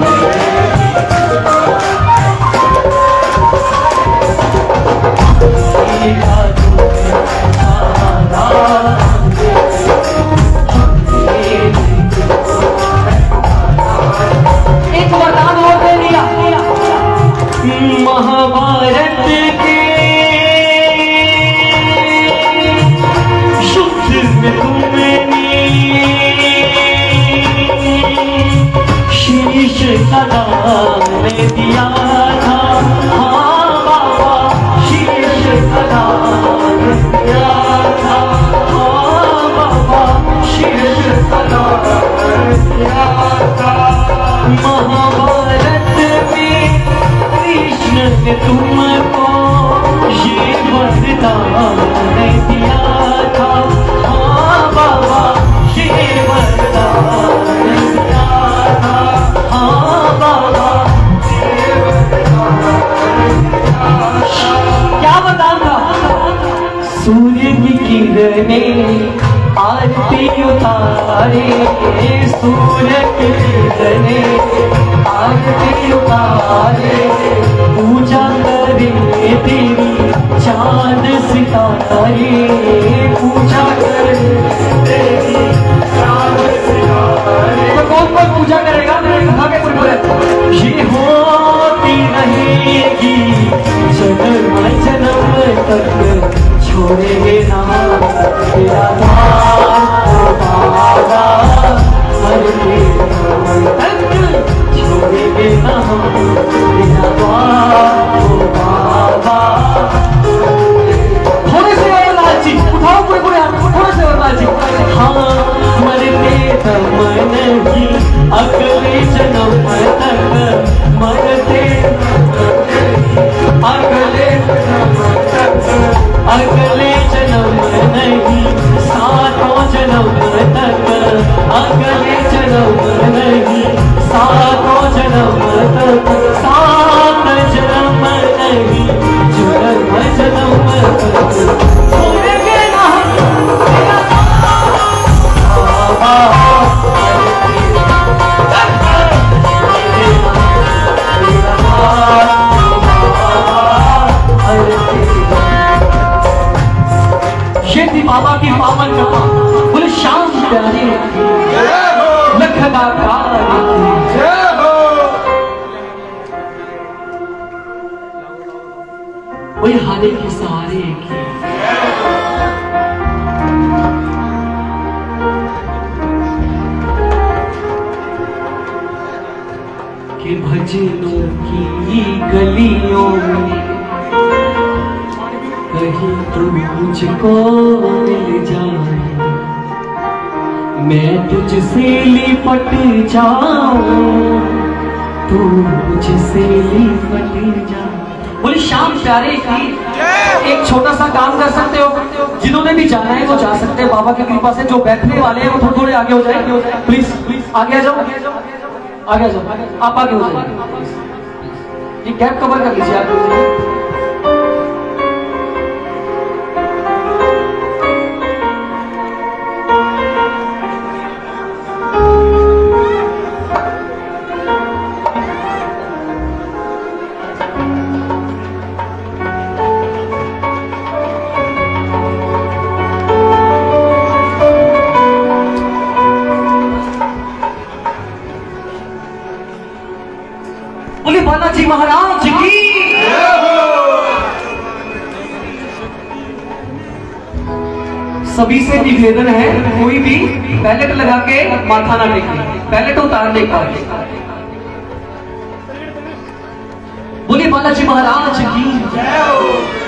एक वरदान और दे दिया। महाभारत के युद्ध में तुमने शीश कदम दिया था। हाँ बाबा, शीश कदम दिया था। हाँ बाबा, शीश कदम दिया था। महाभारत में कृष्ण ने तुमको ये वरदान दिया था। हाँ बाबा, ये वरदान दिया था। हाँ बाबा, ये वरदान दिया था। क्या वरदान था? सूर्य की किरणें आरती उतारे, सूर्य की किरणें आरती उतारे, पूजा करे तेरी चांद सितारे, पूजा करे तेरी चांद सितारे। तो कौन कौन पूजा करेगा? आगे कोई बोले, ये होती रहेगी जन्म जन्म तक, छोड़ेंगे ना तेरा द्वार बाबा, मरने तक छोड़ेंगे ना तेरा द्वार बाबा। थोड़े से और लालची उठाओ, पूरे पूरे हाथ, थोड़े से और लालची। हाँ, मरते दम नहीं, अगले जन्म तक, मरते अगले अगले जन्म नहीं, सातों जन्म तक, अगले जन्म नहीं, सातों जन्म तक, सात जन्म नहीं, जन्म जन्म तक छोड़ेंगे ना तेरा बाबा। ये थी बाबा की पावन कथा। बोले शाम प्यारे लखदाकार वही हारे के सहारे की। कि भजनों की गलियों में कहीं तो मुझको मिल जाए, मैं तुझसे लिपट जाऊं, तू मुझसे लिपट जा। बोले श्याम प्यारे की एक छोटा सा काम कर सकते हो, जिन्होंने भी जाना है वो जा सकते हैं बाबा की कृपा से। जो बैठने वाले हैं वो थोड़े थोड़े आगे हो जाए, प्लीज प्लीज आगे आ जाओ, आगे आ जाओ, आप आगे हो जाइए। ये गैप कवर कर लीजिए आप। बालाजी महाराज की सभी से निवेदन है, कोई भी पैलेट लगा के माथा ना टेके, पैलेट उतारने का। बोले बालाजी महाराज की जय हो।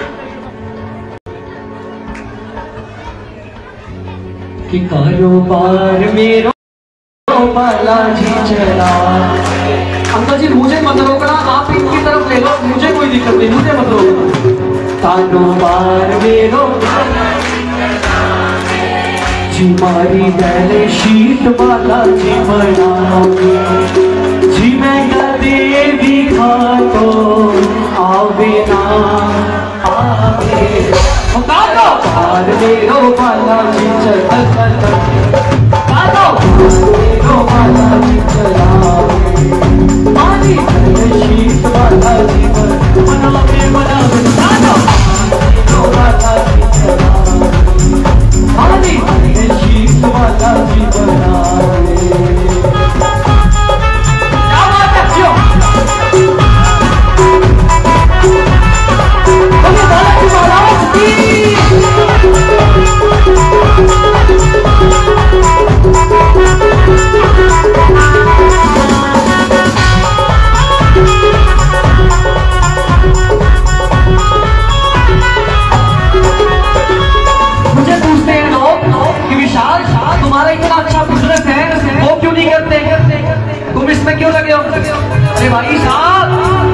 कि कारोबार मेरो बालाजी चला। अंकल जी मुझे मत रोकना, आप इनकी तरफ ले लो, मुझे कोई दिक्कत नहीं, मुझे मत रोकना। कारोबार मेरो जी मारी पहले शीत बालाजी बनाओगे जी, मैं कदे भी खा तो आवे ना आवे। कारोबार मेरो बालाजी चला, मेरो बालाजी चला, मारी पहले शीत बालाजी बनाओगे बनाओगे। मेरो बालाजी चला, मारी पहले शीत बालाजी बनाओगे। क्या बात है क्यों? बोले बालाजी महाराज की। मुझे पूछते हैं लोग कि विशाल तुम्हारा इतना अच्छा बिजनेस है, वो क्यों नहीं करते, तुम इसमें क्यों लगे हो? अरे भाई साहब,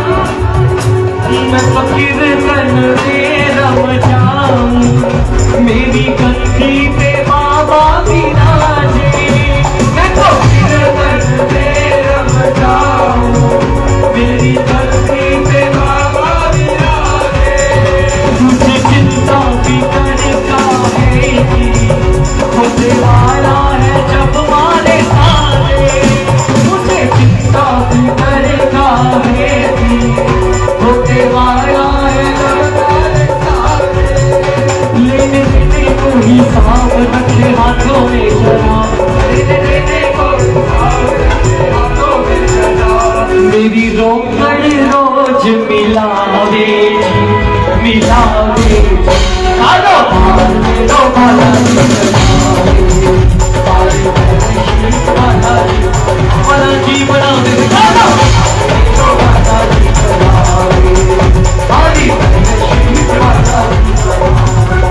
मैं फकीर तन से रम जाऊं, मेरी गद्दी पे बाबा विराजे। मैं फकीर तन से रम जाऊं, मेरी गद्दी पे बाबा विराजे। मुझे चिंता भी करता है कि होने वाला है जब मारे सारे। मुझे चिंता भी करता है कि होने वाला है जब मारे सारे। लेने देने को हिसाब रखे हाथों में शराब, लेने देने को हिसाब रखे हाथों में शराब। मेरी रोकड़ रोज मिलावे जी, मिलावे जी। कारोबार मेरो बालाजी चलावे, बालाजी बालाजी बालाजी बनावे। मेरो बालाजी चलावे, बालाजी बालाजी बनावे।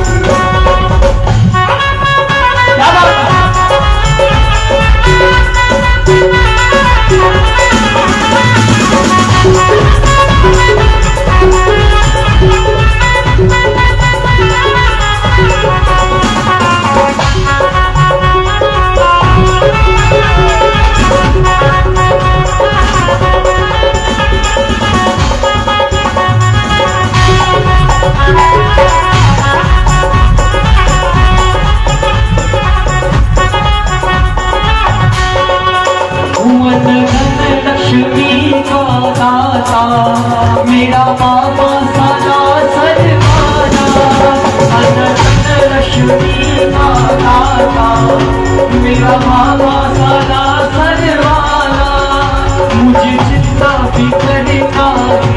क्या बात है? लक्ष्मी का दाता मेरा बाबा सदा सरवाना। लक्ष्मी का दाता मेरा बाबा सदा सरवाना। मुझे चिंता भी करेगा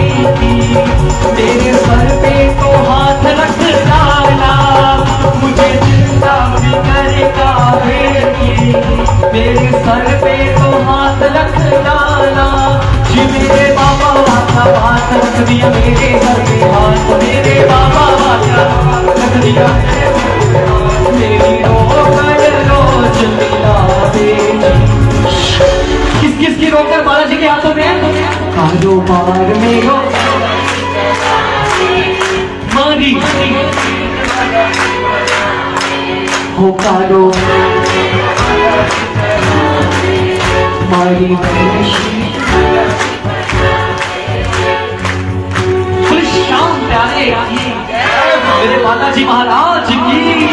मेरे सर पे तो हाथ रख डाला। मुझे चिंता भी करेगा मेरे सर पे तो हाथ रख डाला। जी मेरे बाबा वाला हाथ रख दिया मेरे सर पे हाथ, मेरे बाबा वाला रख दिया मेरी रोकर रोज मिलावे। किस किस की रोकर बालाजी के हाथों में? कारोबार में हो मारी हो कारो मारी शाम प्यारे मेरे बालाजी महाराज की।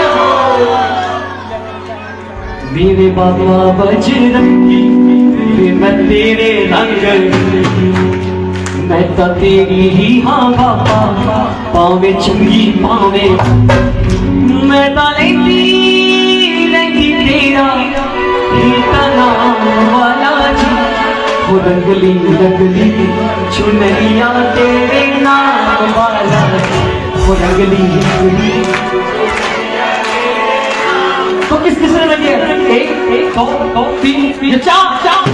मेरे बाबा बजरंगी मैं तेरे रंग, मैं तो तेरी ही हाँ बाबा पावे चंगी पावे। मैं तो लेती रही तेरा नाम वाला जी। वो रंगली रंगली चुनरिया तेरे नाम वाला। वो रंगली रंगली तो किस किस ने लगी है? एक एक दो दो तीन तीन चार चार।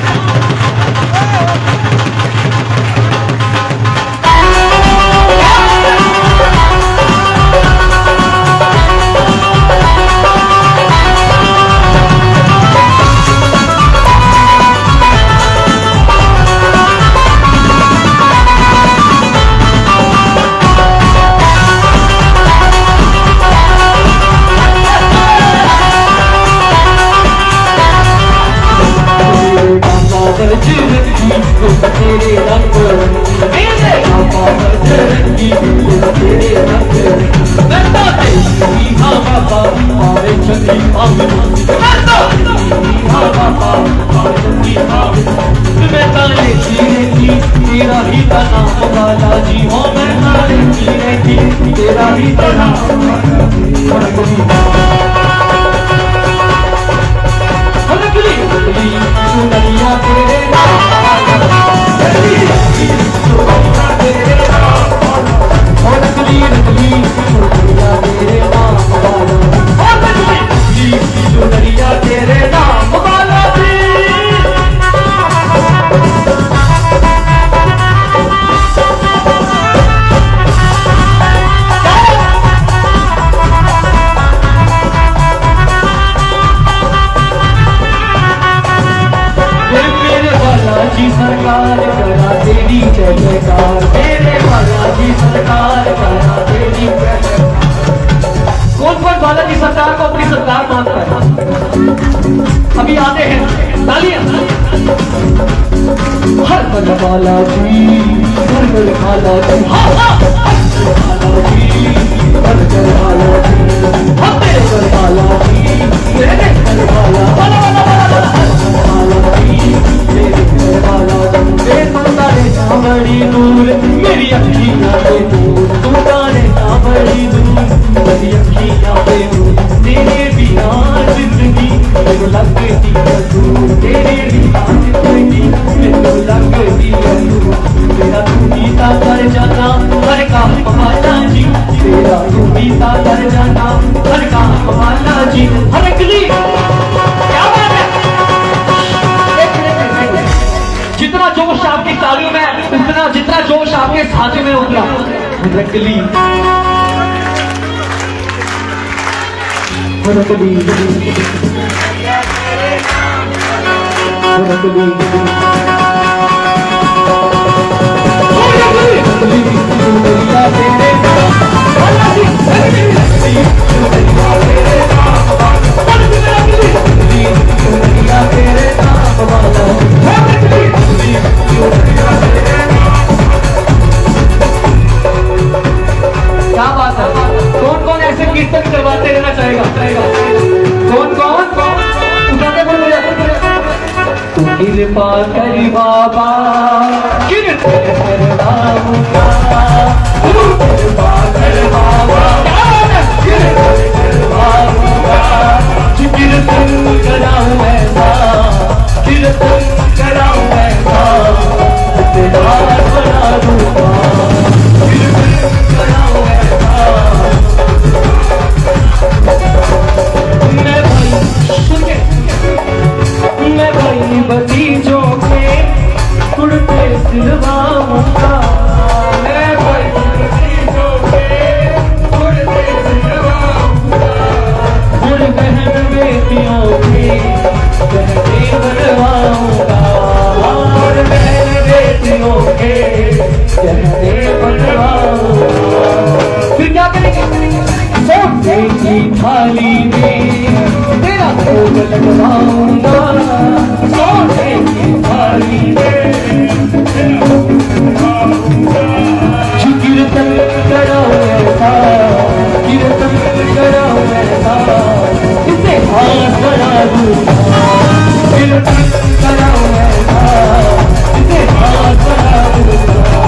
तेरे रंग मेरे पापा बजरंगी तेरे रंग मैं तो तेरी हाँ बाबा पावे चंगी पावे मैं तो तेरी हाँ बाबा पावे चंगी पावे मैं तारे की रहती तेरा ही का नाम वाला जी हो मैं तारे की रहती तेरा ही का नाम वाला जी दुनिया तेरे सरकार करा तेरी जय जयकार मेरे बालाजी सरकार करा तेरी जय जयकार। कौन कौन बालाजी सरकार को अपनी सरकार मानता है? अभी आते हैं तालियां। हर पल बालाजी हर पल बालाजी हाँ हाँ बालाजी हर पल बालाजी हम तेरे पर बालाजी तेरे पर बालाजी बड़ी दूर मेरी अखियां पे दूर तू तारे ना बड़ी दूर मेरी अखियां पे दूर तेरे बिना जिंदगी मेरे लगती है दूर तेरे बिना जिंदगी मेरे लगती है दूर तेरा तू ही ता कर जाना हर काम वाला जी तेरा तू ही ता कर जाना हर काम वाला जी हर अगली क्या बात है। जितना जोश आपकी तालियों में उतना जितना जोश आपके साथी में उतरा रंगली रंगली क्या बात है। कौन कौन ऐसे कीर्तन करवाते रहना चाहेगा? कौन कौन तू कृपा कर बाबा कृपा कर बाबा तू कृपा कर बाबा कृपा कर बाबा कीर्तन कराऊं ऐसा कीर्तन कराऊं ऐसा तेरा बना दूंगा कीर्तन कराऊं ऐसा। मैं भाई सुन के मैं भाई बतीजों के कुर्ते सिलवाऊंगा मैं भाई बतीजों के कुर्ते सिलवाऊंगा और बहन बेटियों के गहने बनवाऊंगा और बहन बेटियों के गहने बनवाऊंगा। फिर क्या करेंगे? सोने की थाली में तेरा भोग लगवाऊंगा सोने की थाली में तेरा भोग लगवाऊंगा। कीर्तन कराओ ऐसा कीर्तन कराओ ऐसा इसे हाथ बना दूंगा कीर्तन कराओ ऐसा इसे हाथ बना दूंगा।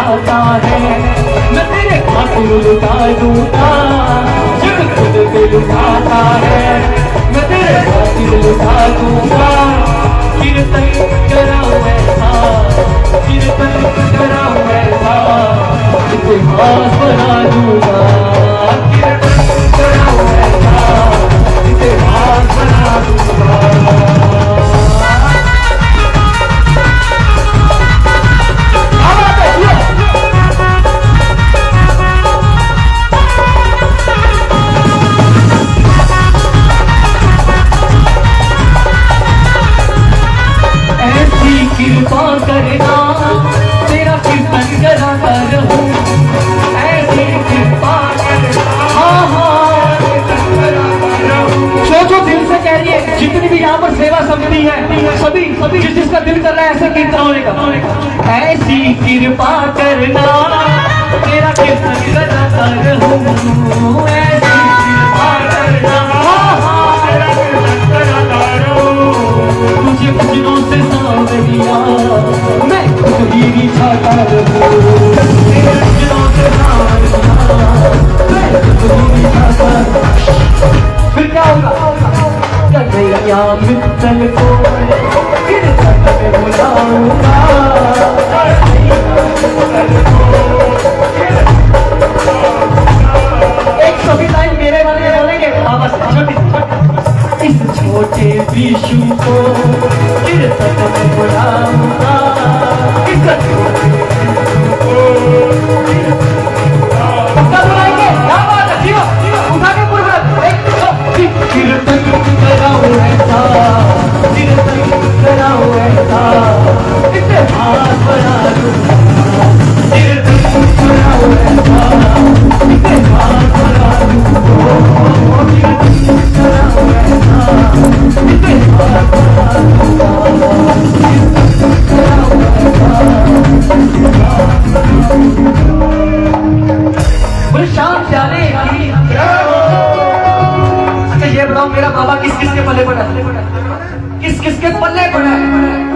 लुटाता है, मैं तेरे खातिर लुटा दूंगा, जब खुद पे लुटाता है, मैं तेरे खातिर लुटा दूंगा, कीर्तन कराऊं ऐसा, कीर्तन कराऊं ऐसा, इतिहास बना दूंगा, कीर्तन कराऊं ऐसा, इतिहास बना दूंगा। कृपा करना तेरा कीर्तन कराता रहूं, ऐसी कृपा करना, हाँ हाँ जो जो दिल से कह रही है, जितनी भी यहाँ पर सेवा समिति है, सभी सभी जिस जिसका दिल कर रहा है ऐसे कीर्तन होने का, ऐसी कृपा करना तेरा कीर्तन कराता रहूं, ऐसी कृपा करना, हाँ हाँ तेरा कीर्तन कराता रहूं, तुझे भजनों से सावरिया मैं खुदी छाता रहूं, तेरे भजनों से सावरिया मैं खुदी छाता रहूं। फिर क्या होगा? कन्हैया मित्तल को कीर्तन में बुलाऊंगा, एक सभी लाइन मेरे वाले बोलेंगे, हाँ बस छोटी इस छोटे विशु को कीर्तन में बुलाऊंगा, इस छोटे पक्का बुलाएंगे, क्या बात है, जीवा उठा के पूरा एक कीर्तन कराऊं ऐसा, कीर्तन कराऊं ऐसा, इतिहास बना दूंगा, कीर्तन कराऊं ऐसा, इतिहास बना दूंगा, कीर्तन कराऊं ऐसा, इतिहास बना दूंगा, कीर्तन कराऊं ऐसा। शाम जाने ये बताओ मेरा बाबा किस किस के पल्ले पड़ा, किस किस के पल्ले पड़ा है?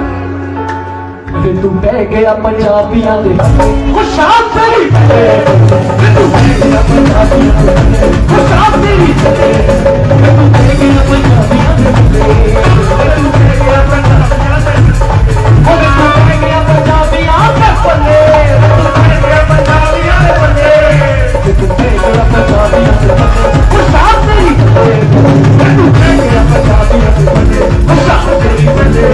तू बह गया पंजाबियां दे खुशाब तेरी, तू बह गया पंजाबियां दे खुशाब तेरी, तू बह गया पंजाबियां दे, तू बह गया पंजाबियां दे, तू बह गया पंजाबियां दे पल्ले, तू बह गया पंजाबियां दे पल्ले, तू बह गया पंजाबियां दे खुशाब तेरी, तू बह गया पंजाबियां दे पल्ले, खुशाब तेरी पल्ले।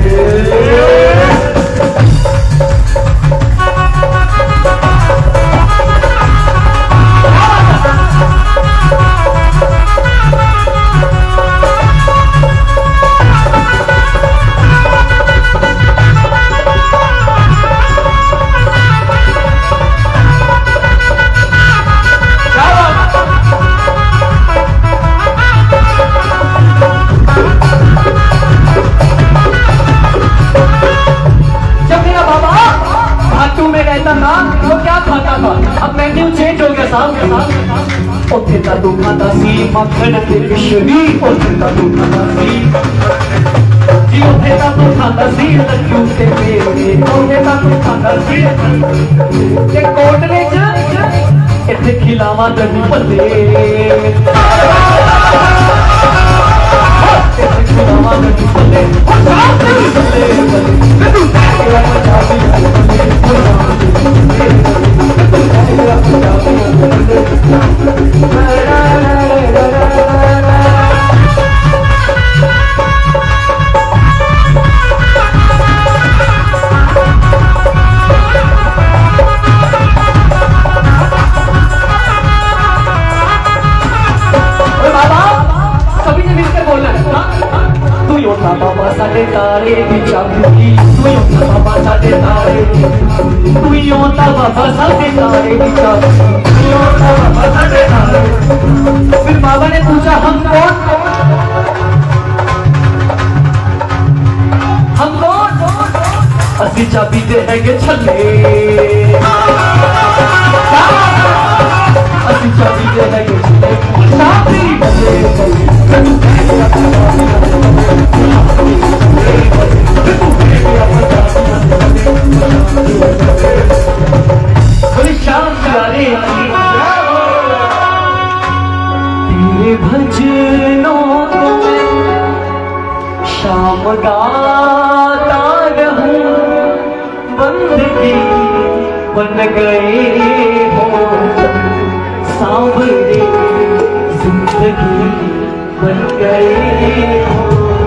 उत्थे ता तू खाता सी मक्खन ते मिश्री, उत्थे ता तू खाता सी जी, उत्थे ता तू खाता सी लड्डू ते पेड़े, उत्थे ता तू खाता सी ते कोटले च इत्थे खिलावा दही भल्ले, इत्थे खिलावा दही भल्ले, बाबा साडे तारे दी चाबी, तू ही होता बाबा साडे तारे दी, तू ही होता बाबा साडे तारे दी चाबी, तू ही होता बाबा साडे तारे। फिर बाबा ने पूछा हम कौन, हम कौन? असी चाबी दे हैगे छल्ले, असी चाबी दे हैगे छल्ले, चाबी बजे बजे शाम गाता रहूं बंदगी बन गए हो सांवरे जिंदगी बन गए हो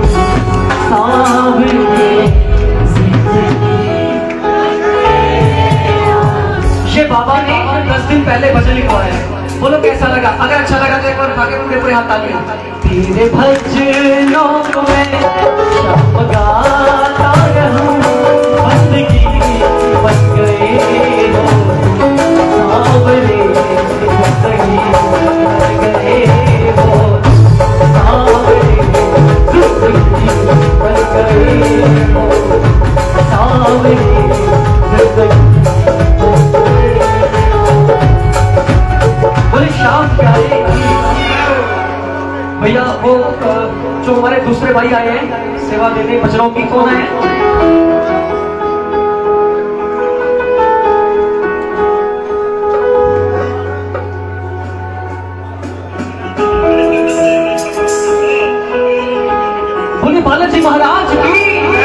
सांवरे जिंदगी। ये बाबा ने दस दिन पहले भजन लिखवाया है, बोलो कैसा लगा? अगर अच्छा लगा तो एक बार उठा के पूरे पूरे हाथ ताली। तेरे भजनों में शाम गाता रहूं बंदगी बन गए हो सांवरे जिंदगी बन गए हो सांवरे जिंदगी बन गए हो सांवरे जिंदगी। बोले शाम गाएगी भैया। वो जो हमारे दूसरे भाई आए हैं सेवा देने भजनों की, कौन है? बोले बालाजी महाराज की।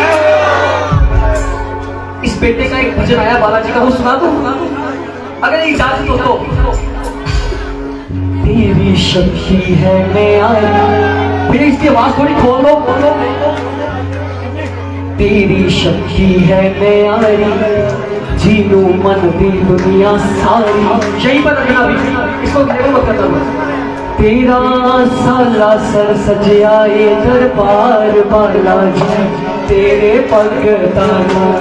इस बेटे का एक भजन आया बालाजी का, वो सुना दो अगर इजाजत हो तो। तेरी शक्ति है मैं आई, भैया इसकी आवाज थोड़ी खोल दो खोल दो। तेरी शक्ति है मैं आई जीनू मन दी दुनिया सारी। यहीं पर रखना भी, इसको लेवल मत करना बस। तेरा साला सर सजाए दरबार बालाजी तेरे भगतां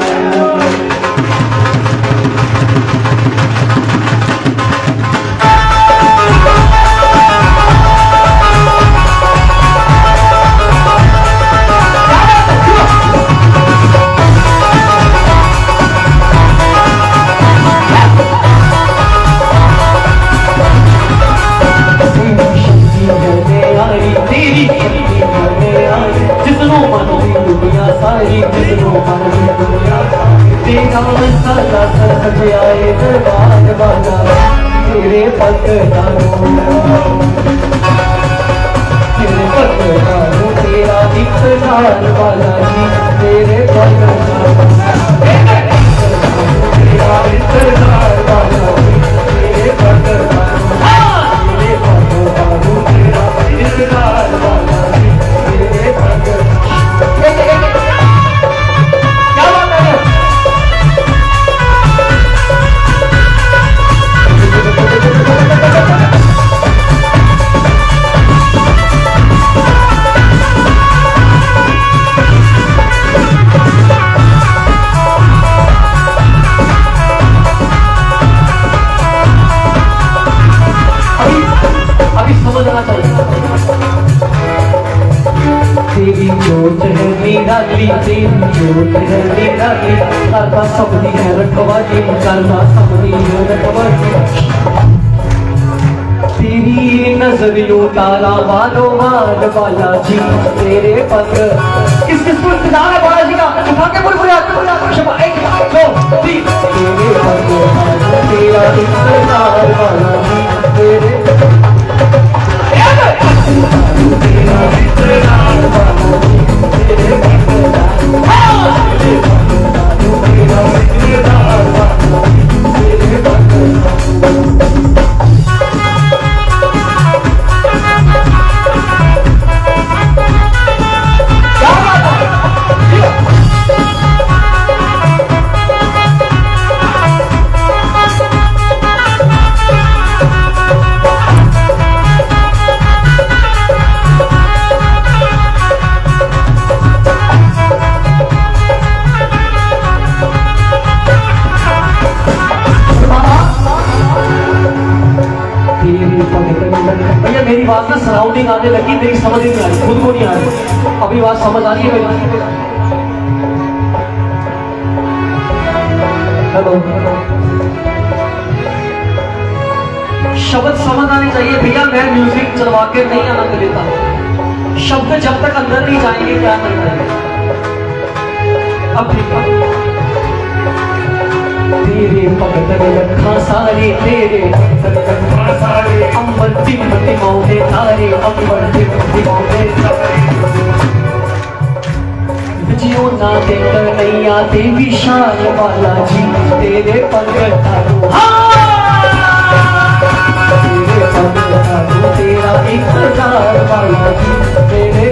आए दरबार बाला तेरे भगतां तेरे भगतां तेरा इंतजार बालाजी तेरे भगतां तेरा इंतजार बालाजी तेरे भगतां तेरे भगतां तेरा इंतजार बालाजी तेरे भगतां। तेरी जोत है निराली तेरी जोत है निराली करता सबनी है रखवाली करता सबनी है रखवाली। तेरी नजर यूं तारा वालो वाल बालाजी तेरे पग किस किस को इंतजार है बालाजी का? उठा के बोल बोल शबा एक दो तीन। तेरे पग तेरा इंतजार बालाजी तेरे तेरा इंतजार बालाजी तेरे भगतां तेरे भगतां तेरा इंतजार बालाजी तेरे भगतां। भैया मेरी बात ना सराउंडिंग आने लगी, मेरी समझ नहीं आ रही, खुद को नहीं आ रही। अभी बात समझ आ रही है मेरी? हेलो, शब्द समझ आने चाहिए भैया। मैं म्यूजिक चलवा के नहीं आनंद लेता, शब्द जब तक अंदर नहीं जाएंगे क्या करेंगे? अब ठीक है। तेरे भगत रखा सारे तेरे भगत रखा सारे अम्बर तिमति मौले तारे अम्बर तिमति मौले तारे। सुना दे कन्हैया देवी शान वाला जी तेरे पग तारू तेरे पग तारू तेरा एक हजार वाला जी तेरे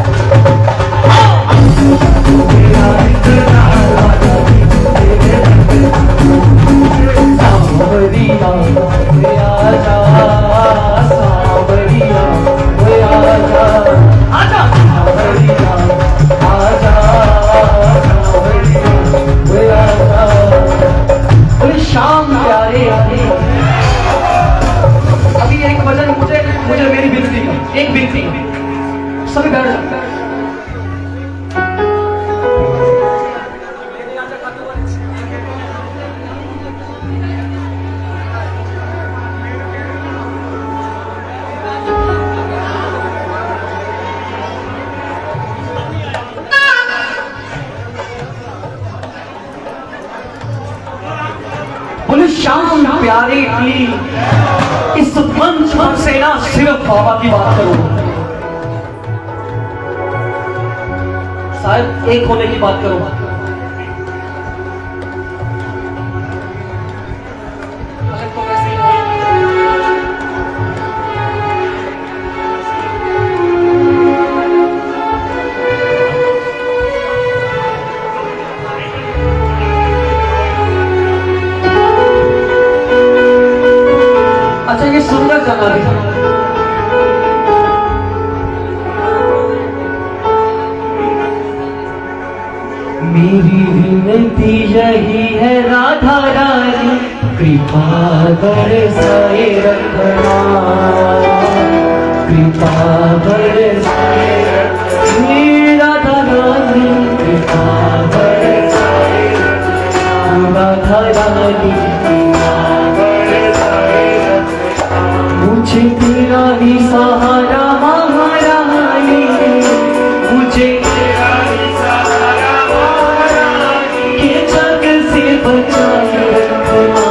तेरा एक हजार वाला जी तेरे सांवरिया वे आजा सांवरिया वे आजा आजा सांवरिया आजा सांवरिया वे आजा शाम प्यारे अभी एक वजन मुझे मुझे मेरी विनती एक विनती सभी बैठ जाते हैं। शाम प्यारे की इस मंच पर से ना सिर्फ बाबा की बात करूं, शायद एक होने की बात करूं। अच्छा ये सुंदर गाना भी मेरी विनती यही है राधा रानी कृपा बरसाए रखना कृपा बरसाए राधा रानी कृपा बरसाए राधा रानी मुझे तेरा ही सहारा महारानी मुझे तेरा ही सहारा महारानी ये जग से बचाए रखना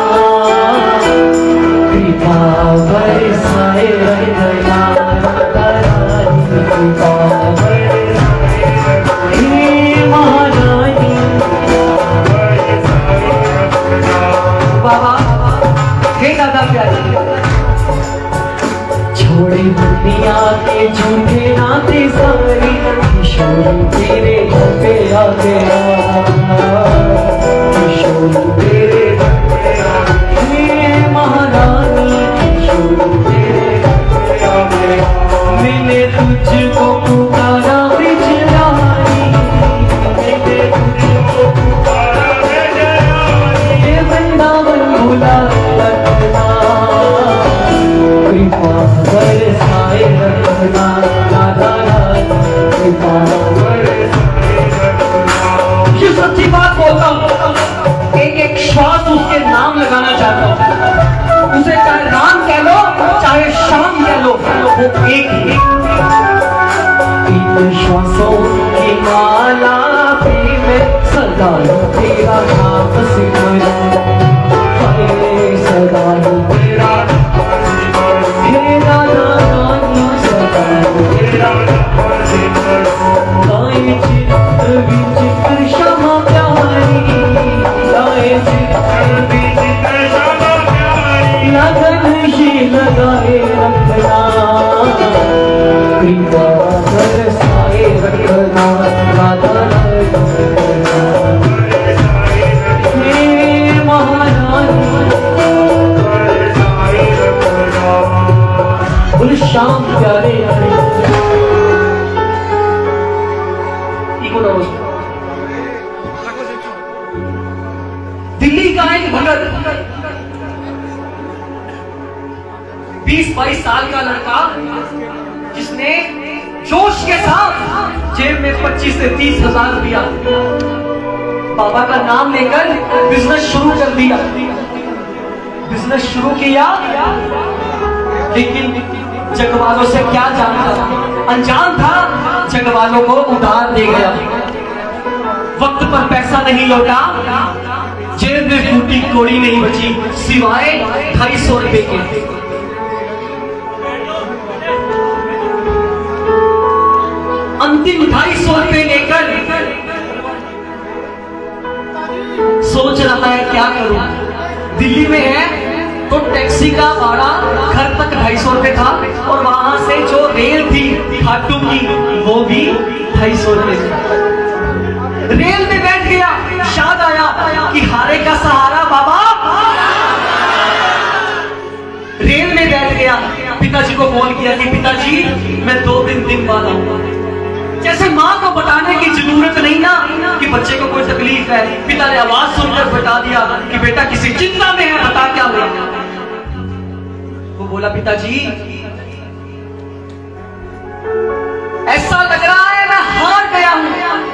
कृपा बरसाए रखना रानी कृपा बरसाए हे महारानी बाबा हे दादा प्यारे छोड़े दुनिया के झूठे नाते सारी किशोर तेरे घर पे आ गया किशोर तेरे घर पे आ गया महारानी किशोर तेरे घर पे आ गया मैंने तुझको पुकारा बिजरानी मैंने तुझको पुकारा बिजरानी ये वृंदावन भुला रखना कृपा बरसाए रखना राधा रानी कृपा बरसाए रखना। ये सच्ची बात बोलता हूँ, एक एक श्वास उसके नाम लगाना चाहता हूँ, उसे चाहे राम कह लो चाहे शाम कह लो वो एक ही इन श्वासों की माला पे मैं सदा तेरा नाम सिमरूं सदा तेरा तेरा नाम सदा तेरा गाए चित्त विचित्र क्षमा प्यारी गाए चित्त विचित्र क्षमा प्यारी लगन ही लगाए रखना कृपा बरसाए रखना राधा हे महारानी शाम प्यारे दिल्ली का एक भगत बीस बाईस साल का लड़का जिसने जोश के साथ जेब में पच्चीस से तीस हजार दिया बाबा का नाम लेकर बिजनेस शुरू कर दिया बिजनेस शुरू किया लेकिन जग वालों से क्या जानता अनजान था जग वालों को उधार दे गया वक्त पर पैसा नहीं लौटा जेब में फूटी कोड़ी नहीं बची सिवाय ढाई सौ रुपए के अंतिम ढाई सौ रुपए लेकर सोच रहा है क्या करूं। दिल्ली में है तो टैक्सी का भाड़ा घर तक ढाई सौ रुपए था और वहां से जो रेल थी खाटू की वो भी ढाई सौ रुपए थी। रेल में बैठ गया, याद आया कि हारे का सहारा बाबा। रेल में बैठ गया, पिताजी को फोन किया कि पिताजी मैं दो दिन दिन बाद आऊंगा। जैसे माँ को बताने की जरूरत नहीं ना कि बच्चे को कोई तकलीफ है, पिता ने आवाज सुनकर बता दिया कि बेटा किसी चिंता में है, बता क्या हुआ। वो बोला पिताजी ऐसा लग रहा है मैं हार गया हूं,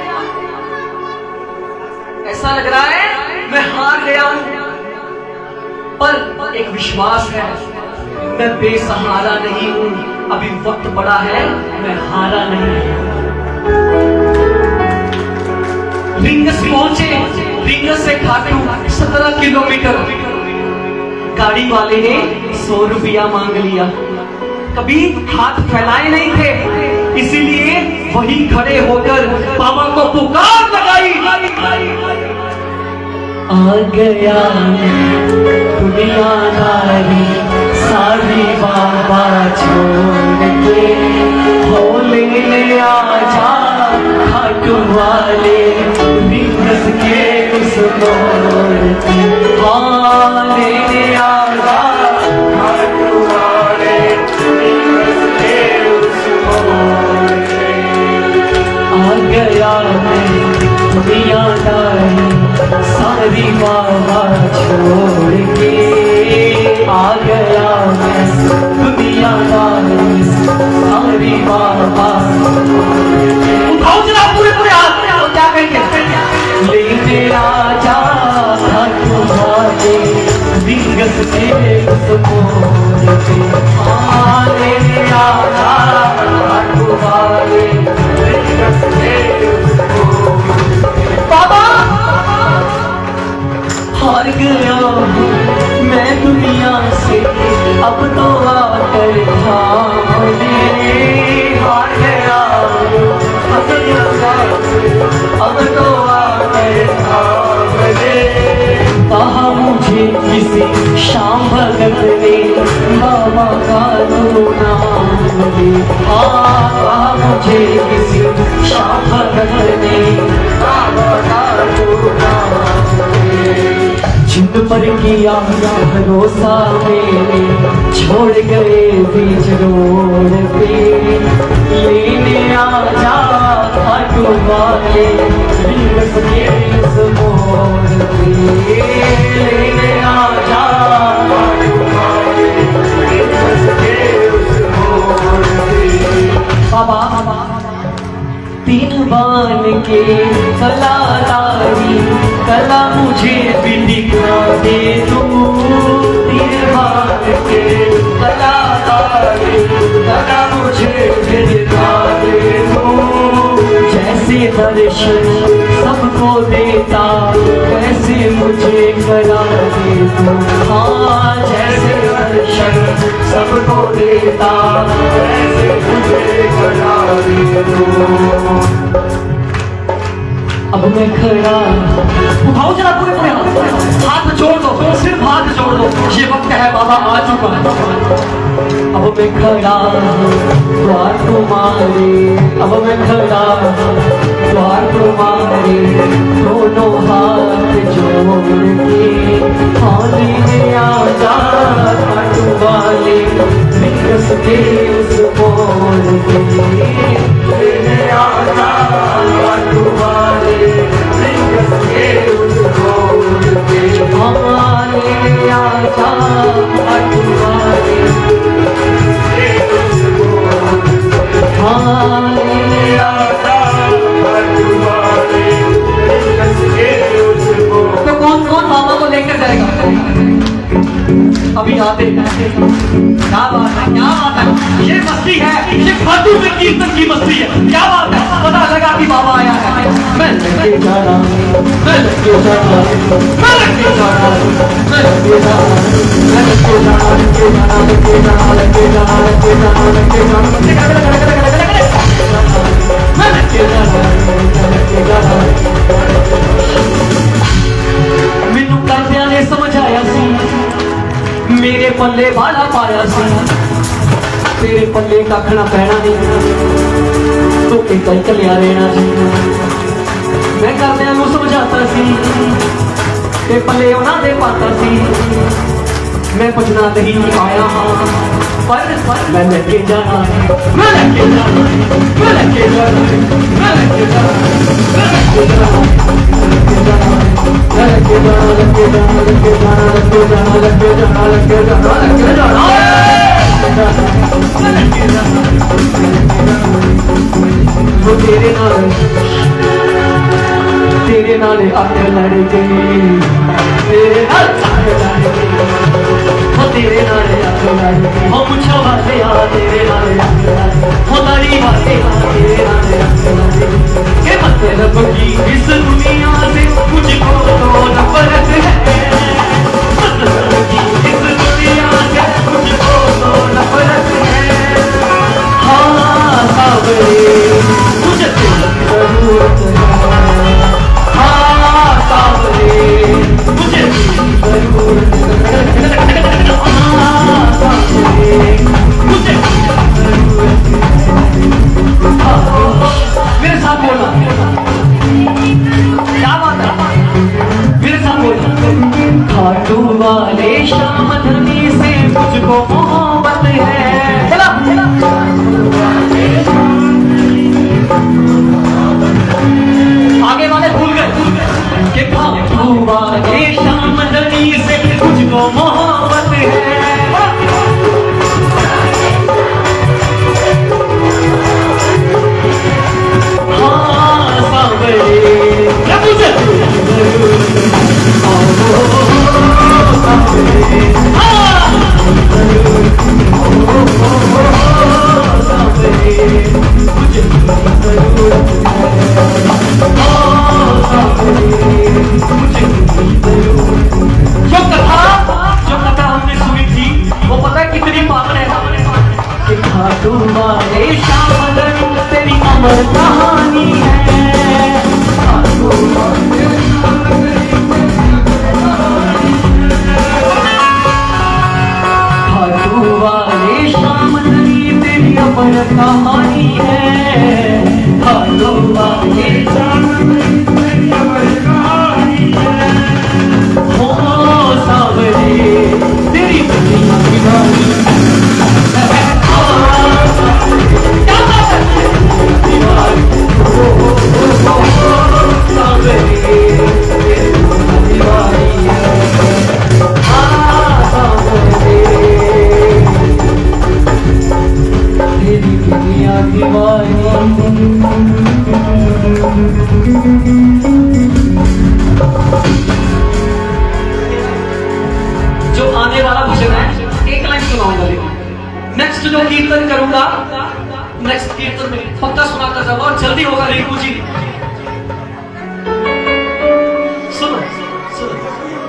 ऐसा लग रहा है मैं हार गया हूं, पर एक विश्वास है मैं बेसहारा नहीं हूं, अभी वक्त बड़ा है, मैं हारा नहीं हूं। रिंगस पहुंचे, रिंगस से खाटू सत्रह किलोमीटर। गाड़ी वाले ने सौ रुपया मांग लिया, कभी हाथ फैलाए नहीं थे, इसीलिए वही खड़े होकर बाबा को पुकार लगाई। आ गया दुनियादारी सारी बाबा छोड़ के, हो ले आजा खाटू वाले रिंगस के उस मोड़ पे, हाँ ले आजा खाटू वाले रिंगस के उस मोड़ पे। आ गया मैं दुनियादारी सारी बाबा छोड़ के, आ गया मैं दुनियादारी सारी बाबा। उठाओ जरा पूरे पूरे हाथ, और क्या कहेंगे? लेने आजा खाटू वाले रिंगस के उस मोड़ पे, हाँ लेने आजा खाटू वाले रिंगस के उस मोड़ पे। बाबा हार गया मैं दुनिया से, अब तो आकर थाम ले, हार गया अब तो आकर थाम ले। कहा मुझे किसी शाम भगत ने बाबा का नाम ले, हाँ कहा मुझे किसी शाम भगत ने बाबा का नाम ले। जिंद पर किया भरोसा मेरे, छोड़ गए बीच रोड पे, लेने आजा खाटू वाले रिंगस के उस मोड़ पे, लेने आजा खाटू वाले रिंगस के उस मोड़ पे। बाबा तीन बान के कलाकारी कला मुझे भी दिखा दे तू, तीन बान के कलाकारी कला मुझे भी दिखा दे तू। जैसे दर्शन सबको देता कैसे मुझे करा दे तू, हाँ जैसे दर्शन सबको देता कैसे मुझे करा दे तू। अब मैं खड़ा, उठाओ जरा पूरे पूरे हाथ, हाथ जोड़ दो, सिर्फ हाथ जोड़ दो, ये वक्त है बाबा आ चुका है। अब मैं खड़ा द्वार तुम्हारे, अब मैं खड़ा द्वार तुम्हारे, दोनों हाथ जोड़ के, हाँ लेने आजा खाटू वाले रिंगस के उस मोड़ पे, लेने आजा खाटू वाले रिंगस के उस मोड़ पे, हाँ लेने आजा खाटू वाले हाँ लेने आजा खाटू वाले रिंगस के उस मोड़। तो कौन कौन बाबा को लेकर जाएगा? अभी आते हैं। क्या बात है, क्या बात है, ये मस्ती है, ये खाटू में कीर्तन की मस्ती है, क्या बात है। पता लगा कि बाबा आया है। मैं लगे जा रहा हूँ, मैं लगे जा रहा हूँ, मैं लगे जा रहा हूँ, मैं लगे जा रहा हूँ, मैं लगे जा रहा हूँ, लगे जा रहा हूँ, लगे जा रहा हूँ, लगे जा रहा हूँ, लगे जा रहा हूँ, लगे जा रहा हूँ, मैं लगे जा रहा हूँ, मैं लगे जा रहा हूँ। पल्ले बाला पाया सी, तेरे पल्ले कखना पैना नहीं, तू एक ही कलिया रहना सी। मैं करदियां नूं समझाता सी, ते पल्ले उन्हां दे पाता सी। मैं पुछना नहीं आया हाँ, पर मैं लेके जाना, मैं लेके जाना, मैं लेके जाना, मैं लेके जाना, मैं लेके जाना, मैं लेके जाना, लेके जाना, लेके जाना, लेके जाना, लेके जाना, लेके जाना, लेके जाना, मैं लेके जाना। वो तेरे नाल, तेरे नाल आके लड़ गई, तेरे नाल आके लड़ गई, वो तेरे नाल आके लड़ गई, वो मुझे वाले आ तेरे नाल आके लड़ गई, वो तारी वाले आ तेरे नाल आके लड़ गई। के मतलब की इस दुनिया से मुझको तो नफरत है, मतलब की इस दुनिया से मुझको तो नफरत है। हाँ सावरे मुझे तेरी जरूरत है, हाँ सावरे मुझे तेरी जरूरत है, हाँ सावरे मुझे तेरी जरूरत है। मेरे साथ बोलो, क्या बात है, मेरे साथ बोलो। खाटू वाले शाम धनी से मुझको मोहब्बत है, चला आगे वाले भूल गए कि खाटू वाले शाम धनी से मुझको मोहब्बत है। हाँ सावरे क्या मुझे जो कथा जो कथा हमने सुनी थी वो पता है कितनी पावन है कि खाटू वाले शाम तेरी अमर कहानी है, खाटू वाले खाटू वाले शाम तेरी अमर कहानी है, खाटू वाले शाम तेरी अमर कहानी है। हो सावरे तेरी दुनिया की रानी जो आने वाला भजन है एक लाइन सुनाऊंगा, लेकिन नेक्स्ट जो कीर्तन करूंगा नेक्स्ट कीर्तन में पक्का सुनाता जाऊंगा और जल्दी होगा। रिंकू जी सुनो सुनो,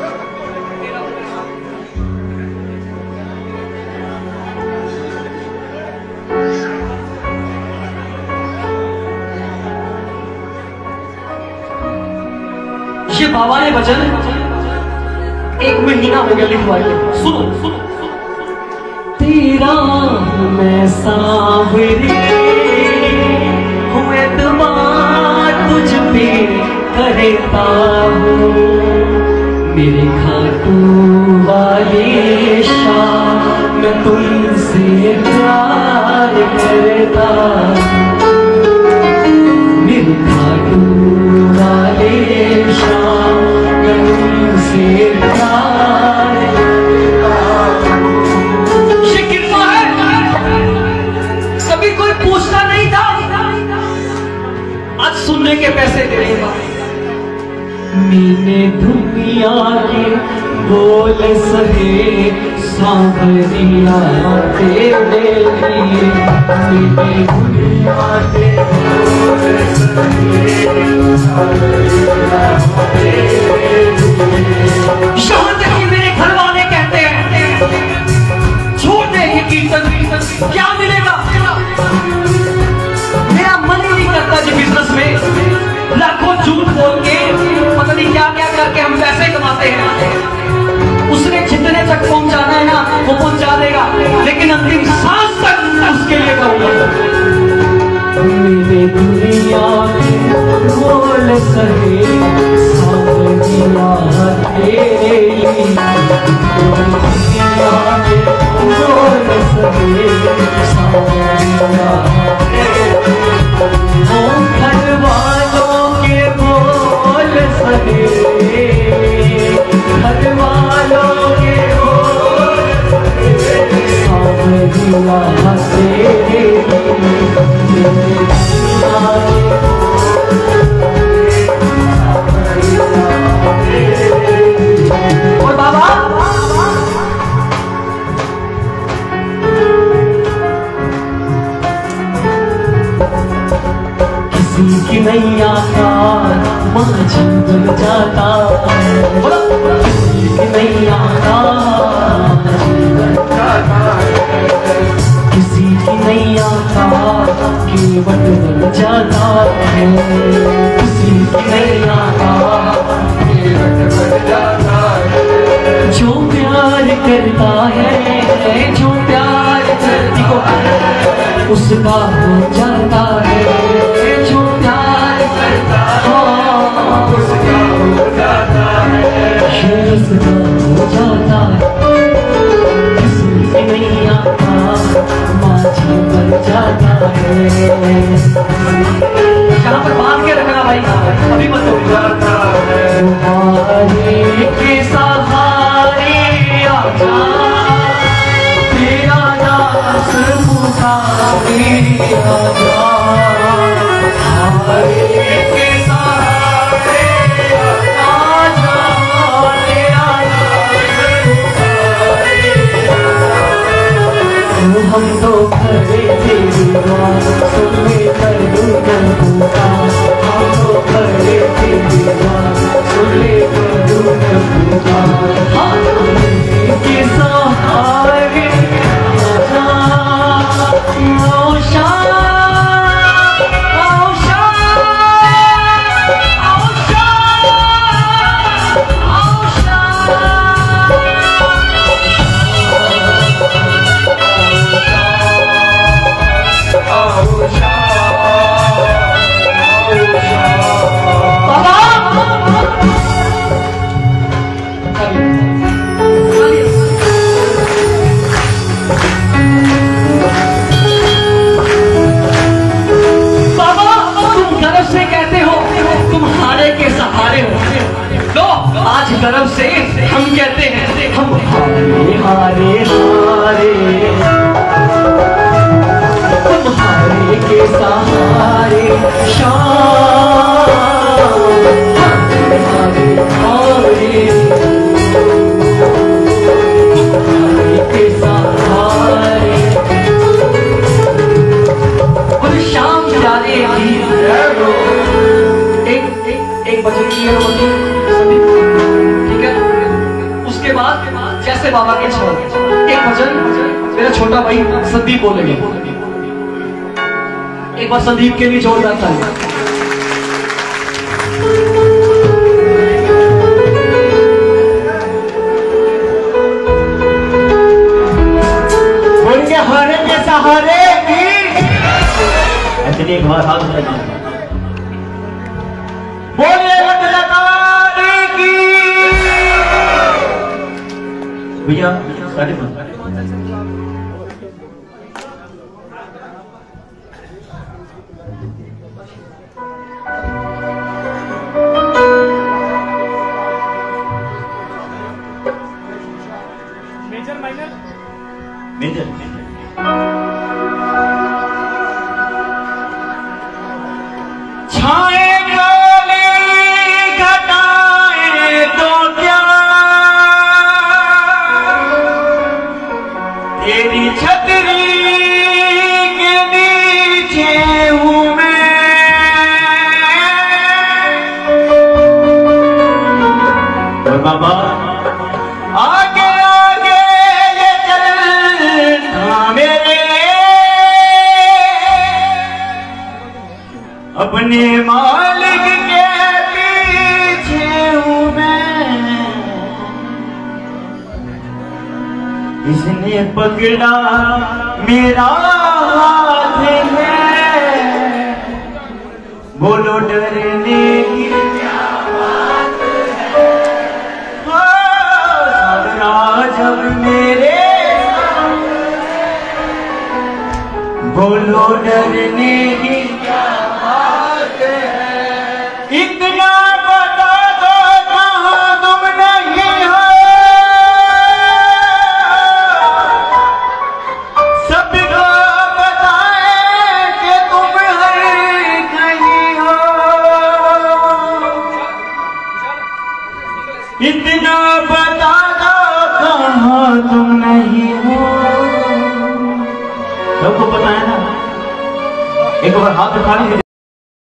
ये बाबा ने भजन एक महीना हो गया लिखवाए, सुनो सुनो। तेरा मैं सावरे हूँ, एतबार तुझ पे करता हूँ, मेरे खाटू वाले शाह मैं तुमसे प्यार करता हूँ, मेरे खाटू वाले शाह मैं तुमसे प्यार करता हूँ। ये कितना है, कभी कोई पूछता नहीं था, आज सुनने के पैसे दे रहे हैं। मीने दुनिया के बोल सके सांवरिया तेरे लिए, मीने दुनिया के बोल सके सांवरिया तेरे लिए। शांत ही मेरे घर वाले कहते हैं छोड़ दे ये कीर्तन, क्या मिलेगा? मेरा मन ही नहीं करता जी बिजनेस में लाखों झूठ बोल के पता नहीं क्या क्या करके हम पैसे कमाते हैं। उसने जितने तक पहुंचाना है ना वो अंतिम सांस तक उसके लिए गाऊंगा। मेरे दुनिया में बोल सहे सावरिया तेरे लिए, दुनिया में बोल सहे सावरिया ओ घर वालों के बोल सहे, घर वालों के बोल सहे सावरिया तेरे और बाबा किसी की नैया का माझी बन जाता है, किसी की नैया का माझी बन जाता है, किसी की नैया का केवट बन जाता है, किसी की नैया का केवट बन जाता है। जो प्यार करता है, जो प्यार धरती को उसका हो जाता है, जो प्यार करता है उसका हो जाता है, उसका हो जाता है। किसी की नैया का माझी बन जाता है। यहाँ पर बांध के रखना भाई, अभी मत हो जाता है। तुम्हारे के सहारे आजा, तेरा दास पुकारे आजा, तुम्हारे के सहारे आजा, तेरा दास पुकारे आजा। हम तो खड़े थे दीवार सुनने कर दूर पुकार, हम तो खड़े थे दीवार सुनने कर दूर पुकार, के सहारे आजा, आओ शाम, आओ शाम, आओ शाम, आओ शाम। आज गर्व से हम कहते हैं हम हारे हारे हारे, तुम्हारे के सहारे शाम, हारे हारे हारे, तुम्हारे के सहारे। और शाम प्यारे की एक एक एक बजे की है होती, ठीक है। उसके बाद जैसे बाबा के छल एक भजन मेरा छोटा भाई संदीप बोलेंगे, एक बार संदीप के लिए जोरदार ताली। बोल के हारे के सहारे की इतनी एक बार हाथ उठाइए, बोलिए लतारी की। भैया साढ़े पाँच मेजर माइनर मेजर छाए काली घटाए तो क्या, तेरी छतरी के नीचे हूँ मैं, और बाबा आगे आगे ये चलना मेरे, अपने मालिक के पीछे हूँ मैं। इसने पकड़ा मेरा हाथ है, बोलो डरने की क्या बात है। हाँ, जब मेरे बोलो डरने की क्या बात है। इतना बता दो कहाँ तुम नहीं हो, सबको बताए कि तुम हर कहीं हो। इतना बता दो कहाँ तुम नहीं हो। सबको पता है ना, एक बार हाथ उठा लीजिए।